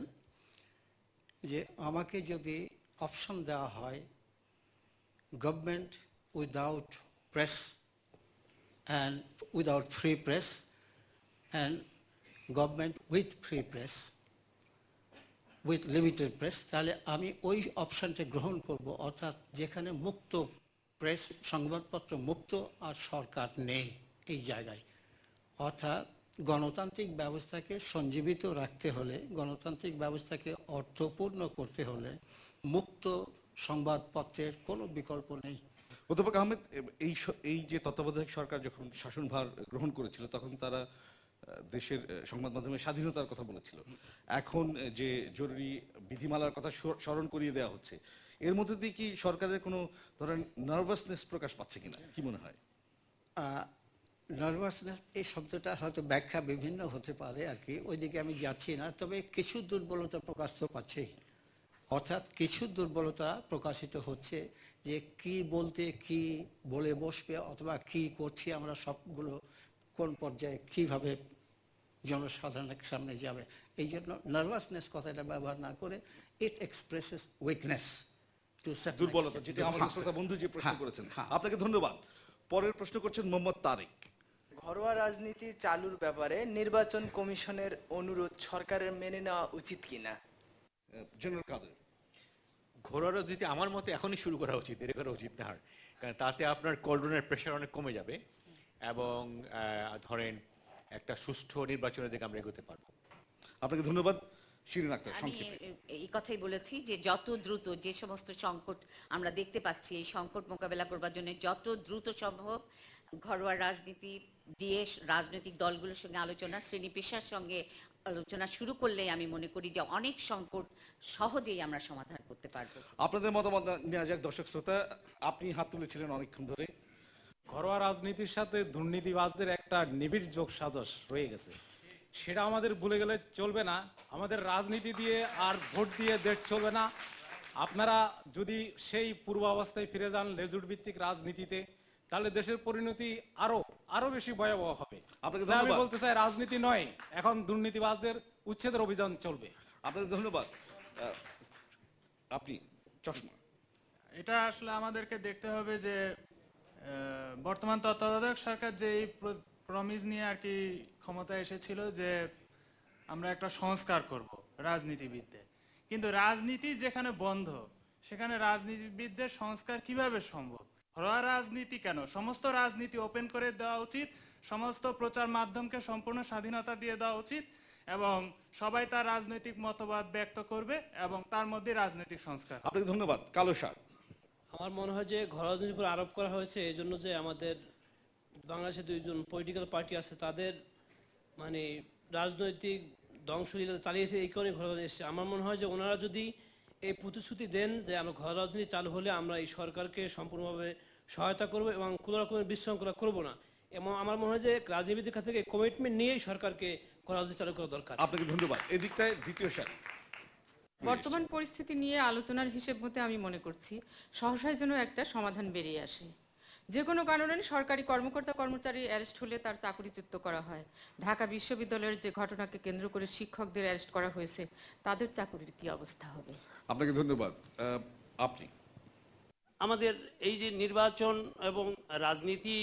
যে আমাকে যদি অপশন দেওয়া হয় government without press and without free press and government with free press with limited press, তাহলে আমি ওই অপশনটা গ্রহণ করব, অর্থাৎ যেখানে মুক্ত প্রেস, সংবাদপত্র মুক্ত আর সরকার নেই এই জায়গায়। অর্থাৎ গণতান্ত্রিক ব্যবস্থাকে সঞ্জীবিত রাখতে হলে, গণতান্ত্রিক ব্যবস্থাকে অর্থপূর্ণ করতে হলে মুক্ত সংবাদপত্রের কোনো বিকল্প নেই। অধ্যাপক আহমেদ, এই এই যে তত্ত্বাবধায়ক সরকার যখন শাসনভার গ্রহণ করেছিল তখন তারা দেশের সংবাদ মাধ্যমের স্বাধীনতার কথা বলেছিল। এখন যে জরুরি বিধিমালার কথা স্মরণ করিয়ে দেওয়া হচ্ছে, এর মধ্যে দিয়ে কি সরকারের কোনো ধরেন নার্ভাসনেস প্রকাশ পাচ্ছে কিনা, কি মনে হয়? নার্ভাসনেস এই শব্দটা হয়তো ব্যাখ্যা বিভিন্ন হতে পারে আর কি, ওইদিকে আমি যাচ্ছি না। তবে কিছু দুর্বলতা প্রকাশ তো পাচ্ছেই, অর্থাৎ কিছু দুর্বলতা প্রকাশিত হচ্ছে যে কি বলতে কি বলে বসবে অথবা কি করছি আমরা সবগুলো কোন পর্যায়ে কিভাবে জনসাধারণের সামনে যাবে। এই জন্য নার্ভাসনেস কথাটা ব্যবহার না করে ইট এক্সপ্রেসেস উইকনেস, দুর্বলতা, যেটি আমাদের শ্রোতা বন্ধু যে প্রশ্ন করেছেন। আপনাকে ধন্যবাদ। পরের প্রশ্ন করছেন মোহাম্মদ তারেক। ঘরোয়া রাজনীতি চালুর ব্যাপারে নির্বাচন কমিশনের অনুরোধ সরকারের মেনে নেওয়া উচিত কিনা? জেনারেল কাদের। ঘরোয়া রাজনীতি আমার মতে এখনই শুরু করা উচিত, দেরি করা উচিত না। কারণ তাতে আপনার কলডনের প্রেশার অনেক কমে যাবে এবং ধরেন একটা সুষ্ঠু নির্বাচনের দিকে আমরা এগোতে পারবো। আপনাকে ধন্যবাদ। শিরিন আক্তার, আমি এই কথাই বলেছি যে যত দ্রুত যে সমস্ত সংকট আমরা দেখতে পাচ্ছি, এই সংকট মোকাবেলা করবার জন্য যত দ্রুত সম্ভব ঘরোয়া রাজনীতি দিয়ে রাজনৈতিক দলগুলোর সঙ্গে আলোচনা, শ্রেণী পেশার সঙ্গে আলোচনা শুরু করলে আমি মনে করি যে অনেক সংকট সহজেই আমরা সমাধান করতে পারবো। আপনাদের মতামত নেওয়া যাক। দর্শক শ্রোতা, আপনি হাত তুলেছিলেন অনেকক্ষণ ধরে। ঘরোয়া রাজনীতির সাথে দুর্নীতিবাজদের একটা নিবিড় যোগ সাজস রয়ে গেছে, সেটা আমাদের ভুলে গেলে চলবে না। আমাদের রাজনীতি দিয়ে আর ভোট দিয়ে দেশ চলবে না। আপনারা যদি সেই পূর্বাবস্থায় ফিরে যান লেজুট ভিত্তিক রাজনীতিতে, তাহলে দেশের পরিণতি আরো আরো বেশি ভয়াবহ হবে। আপনাকে আমি বলতে চাই রাজনীতি নয়, এখন দুর্নীতিবাজদের উচ্ছেদের অভিযান চলবে। আপনাদের ধন্যবাদ। আপনি চশমা। এটা আসলে আমাদেরকে দেখতে হবে যে বর্তমান তত্ত্বাবধায়ক সরকার যে এই প্রমিস নিয়ে আর কি ক্ষমতায় এসেছিল যে আমরা একটা সংস্কার করব রাজনীতিবিদদের, কিন্তু রাজনীতি যেখানে বন্ধ সেখানে রাজনীতিবিদদের সংস্কার কিভাবে সম্ভব? ঘরোয়া রাজনীতি কেন, সমস্ত রাজনীতি ওপেন করে দেওয়া উচিত, সমস্ত প্রচার মাধ্যমকে সম্পূর্ণ স্বাধীনতা দিয়ে দেওয়া উচিত এবং সবাই তার রাজনৈতিক মতবাদ ব্যক্ত করবে এবং তার মধ্যে রাজনৈতিক সংস্কার। আপনাকে ধন্যবাদ। কালো শাহ। আমার মনে হয় যে ঘরোয়া রাজনীতির উপর আরোপ করা হয়েছে এই জন্য যে আমাদের বাংলাদেশে দুইজন পলিটিক্যাল পার্টি আছে, তাদের মানে রাজনৈতিক ধ্বংসলীলা চালিয়েছে, এই কারণে ঘরোয়া রাজনীতি এসেছে। আমার মনে হয় যে ওনারা যদি এই প্রতিশ্রুতি দেন যে আমরা ঘরোয়া রাজনীতি চালু হলে আমরা এই সরকারকে সম্পূর্ণভাবে সহায়তা করবো এবং কোনো রকমের বিশৃঙ্খলা করবো না, এবং আমার মনে হয় যে রাজনীতির কাছ থেকে কমিটমেন্ট নিয়েই সরকারকে ঘরোয়া রাজনীতি চালু করা দরকার। আপনাকে ধন্যবাদ। এদিকটায় দ্বিতীয় সারি। বর্তমান পরিস্থিতি নিয়ে আলোচনার হিসেব মতে আমি মনে করছি সহসায় যেন একটা সমাধান বেরিয়ে আসে। যে কোনো কারণে সরকারি কর্মকর্তা কর্মচারী অ্যারেস্ট হলে তার চাকরিচ্যুত করা হয়। ঢাকা বিশ্ববিদ্যালয়ের যে ঘটনাকে কেন্দ্র করে শিক্ষকদের অ্যারেস্ট করা হয়েছে, তাদের চাকরির কি অবস্থা হবে? আপনাকে ধন্যবাদ। আপনি। আমাদের এই যে নির্বাচন এবং রাজনীতি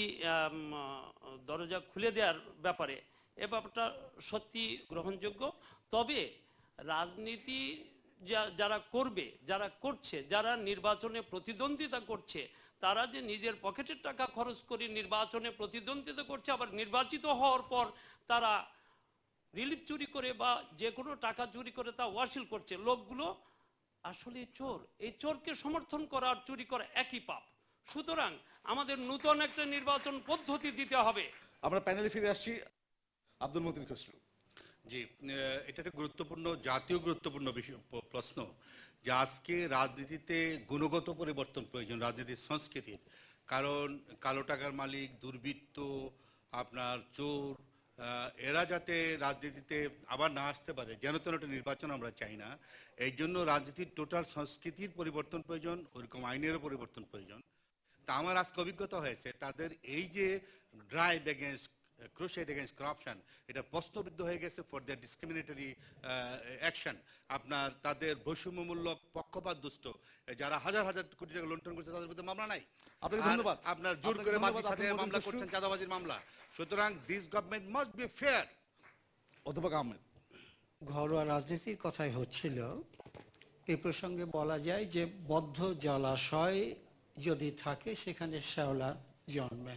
দরজা খুলে দেওয়ার ব্যাপারে এ ব্যাপারটা সত্যি গ্রহণযোগ্য, তবে রাজনীতি যারা করবে, যারা করছে, যারা নির্বাচনে প্রতিদ্বন্দ্বিতা করছে, তারা যে নিজের পকেটের টাকা খরচ করে নির্বাচনে প্রতিদ্বন্দ্বিতা করছে, আবার নির্বাচিত হওয়ার পর তারা রিলিফ চুরি করে বা যে কোনো টাকা চুরি করে তা ওয়াসিল করছে, লোকগুলো আসলে চোর। এই চোরকে সমর্থন করা আর চুরি করা একই পাপ। সুতরাং আমাদের নতুন একটা নির্বাচন পদ্ধতি দিতে হবে। আমরা প্যানেলে ফিরে আসছি। আব্দুল মতিন খসরু। জি, এটা একটা গুরুত্বপূর্ণ, জাতীয় গুরুত্বপূর্ণ বিষয়, প্রশ্ন যে আজকে রাজনীতিতে গুণগত পরিবর্তন প্রয়োজন, রাজনীতির সংস্কৃতির। কারণ কালো টাকার মালিক, দুর্বৃত্ত, আপনার চোর, এরা যাতে রাজনীতিতে আবার না আসতে পারে, যেন তেন একটা নির্বাচন আমরা চাই না। এই জন্য রাজনীতির টোটাল সংস্কৃতির পরিবর্তন প্রয়োজন, ওইরকম আইনেরও পরিবর্তন প্রয়োজন। তা আমার আজকে অভিজ্ঞতা হয়েছে তাদের এই যে drive against crusade against corruption, এটা প্রশ্নবিদ্ধ হয়ে গেছে ফর দ্য ডিসক্রিমিনেটরি অ্যাকশন। আপনার তাদের বৈষম্যমূলক পক্ষপাত দুষ্ট যারা হাজার হাজার কোটি টাকা লুণ্ঠন করছে তাদের বিরুদ্ধে মামলা নাই। আপনাকে ধন্যবাদ। আপনার জোর করে বাদীর সাথে মামলা করছেন, চাঁদাবাজির মামলা। সুতরাং this government must be fair. অধ্যাপক আহমেদ। ঘরোয়া রাজনীতির কথাই হচ্ছিল, এই প্রসঙ্গে বলা যায় যে বদ্ধ জলাশয় যদি থাকে সেখানে শ্যাওলা জন্মে,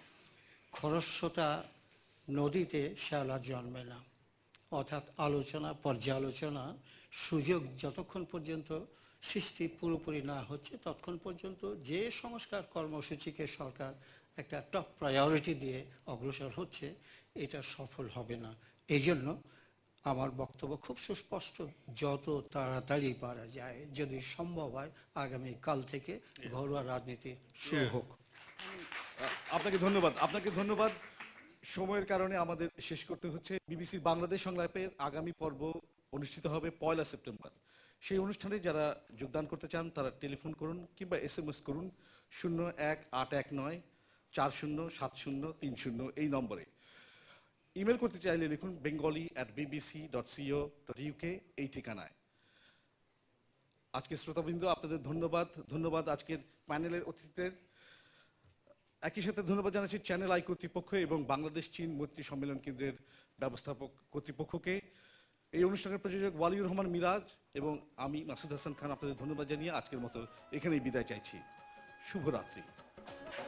খরস্রোতা নদীতে শ্যাওলা জন্মে না। অর্থাৎ আলোচনা, পর্যালোচনা, সুযোগ যতক্ষণ পর্যন্ত সৃষ্টি পুরোপুরি না হচ্ছে ততক্ষণ পর্যন্ত যে সংস্কার কর্মসূচিকে সরকার একটা টপ প্রায়োরিটি দিয়ে অগ্রসর হচ্ছে, এটা সফল হবে না। এই জন্য আমার বক্তব্য খুব সুস্পষ্ট, যত তাড়াতাড়ি পারা যায়, যদি সম্ভব হয় আগামী কাল থেকে ঘরোয়া রাজনীতি শুরু হোক। আপনাকে ধন্যবাদ। আপনাকে ধন্যবাদ। সময়ের কারণে আমাদের শেষ করতে হচ্ছে। বিবিসির বাংলাদেশ সংলাপের আগামী পর্ব অনুষ্ঠিত হবে পয়লা সেপ্টেম্বর। সেই অনুষ্ঠানে যারা যোগদান করতে চান তারা টেলিফোন করুন কিংবা এস এম এস করুন শূন্য এক আট এক নয় চার শূন্য সাত শূন্য তিন শূন্য এই নম্বরে। ইমেল করতে চাইলে লিখুন Bengali at BBC dot co dot UK এই ঠিকানায়। আজকের শ্রোতাবৃন্দ, আপনাদের ধন্যবাদ। ধন্যবাদ আজকের প্যানেলের অতিথিদের। একই সাথে ধন্যবাদ জানাচ্ছি চ্যানেল আই কর্তৃপক্ষ এবং বাংলাদেশ চীন মৈত্রী সম্মেলন কেন্দ্রের ব্যবস্থাপক কর্তৃপক্ষকে। এই অনুষ্ঠানের প্রযোজক ওয়ালিউর রহমান মিরাজ এবং আমি মাসুদ হাসান খান আপনাদের ধন্যবাদ জানিয়ে আজকের মতো এখানেই বিদায় চাইছি। শুভরাত্রি।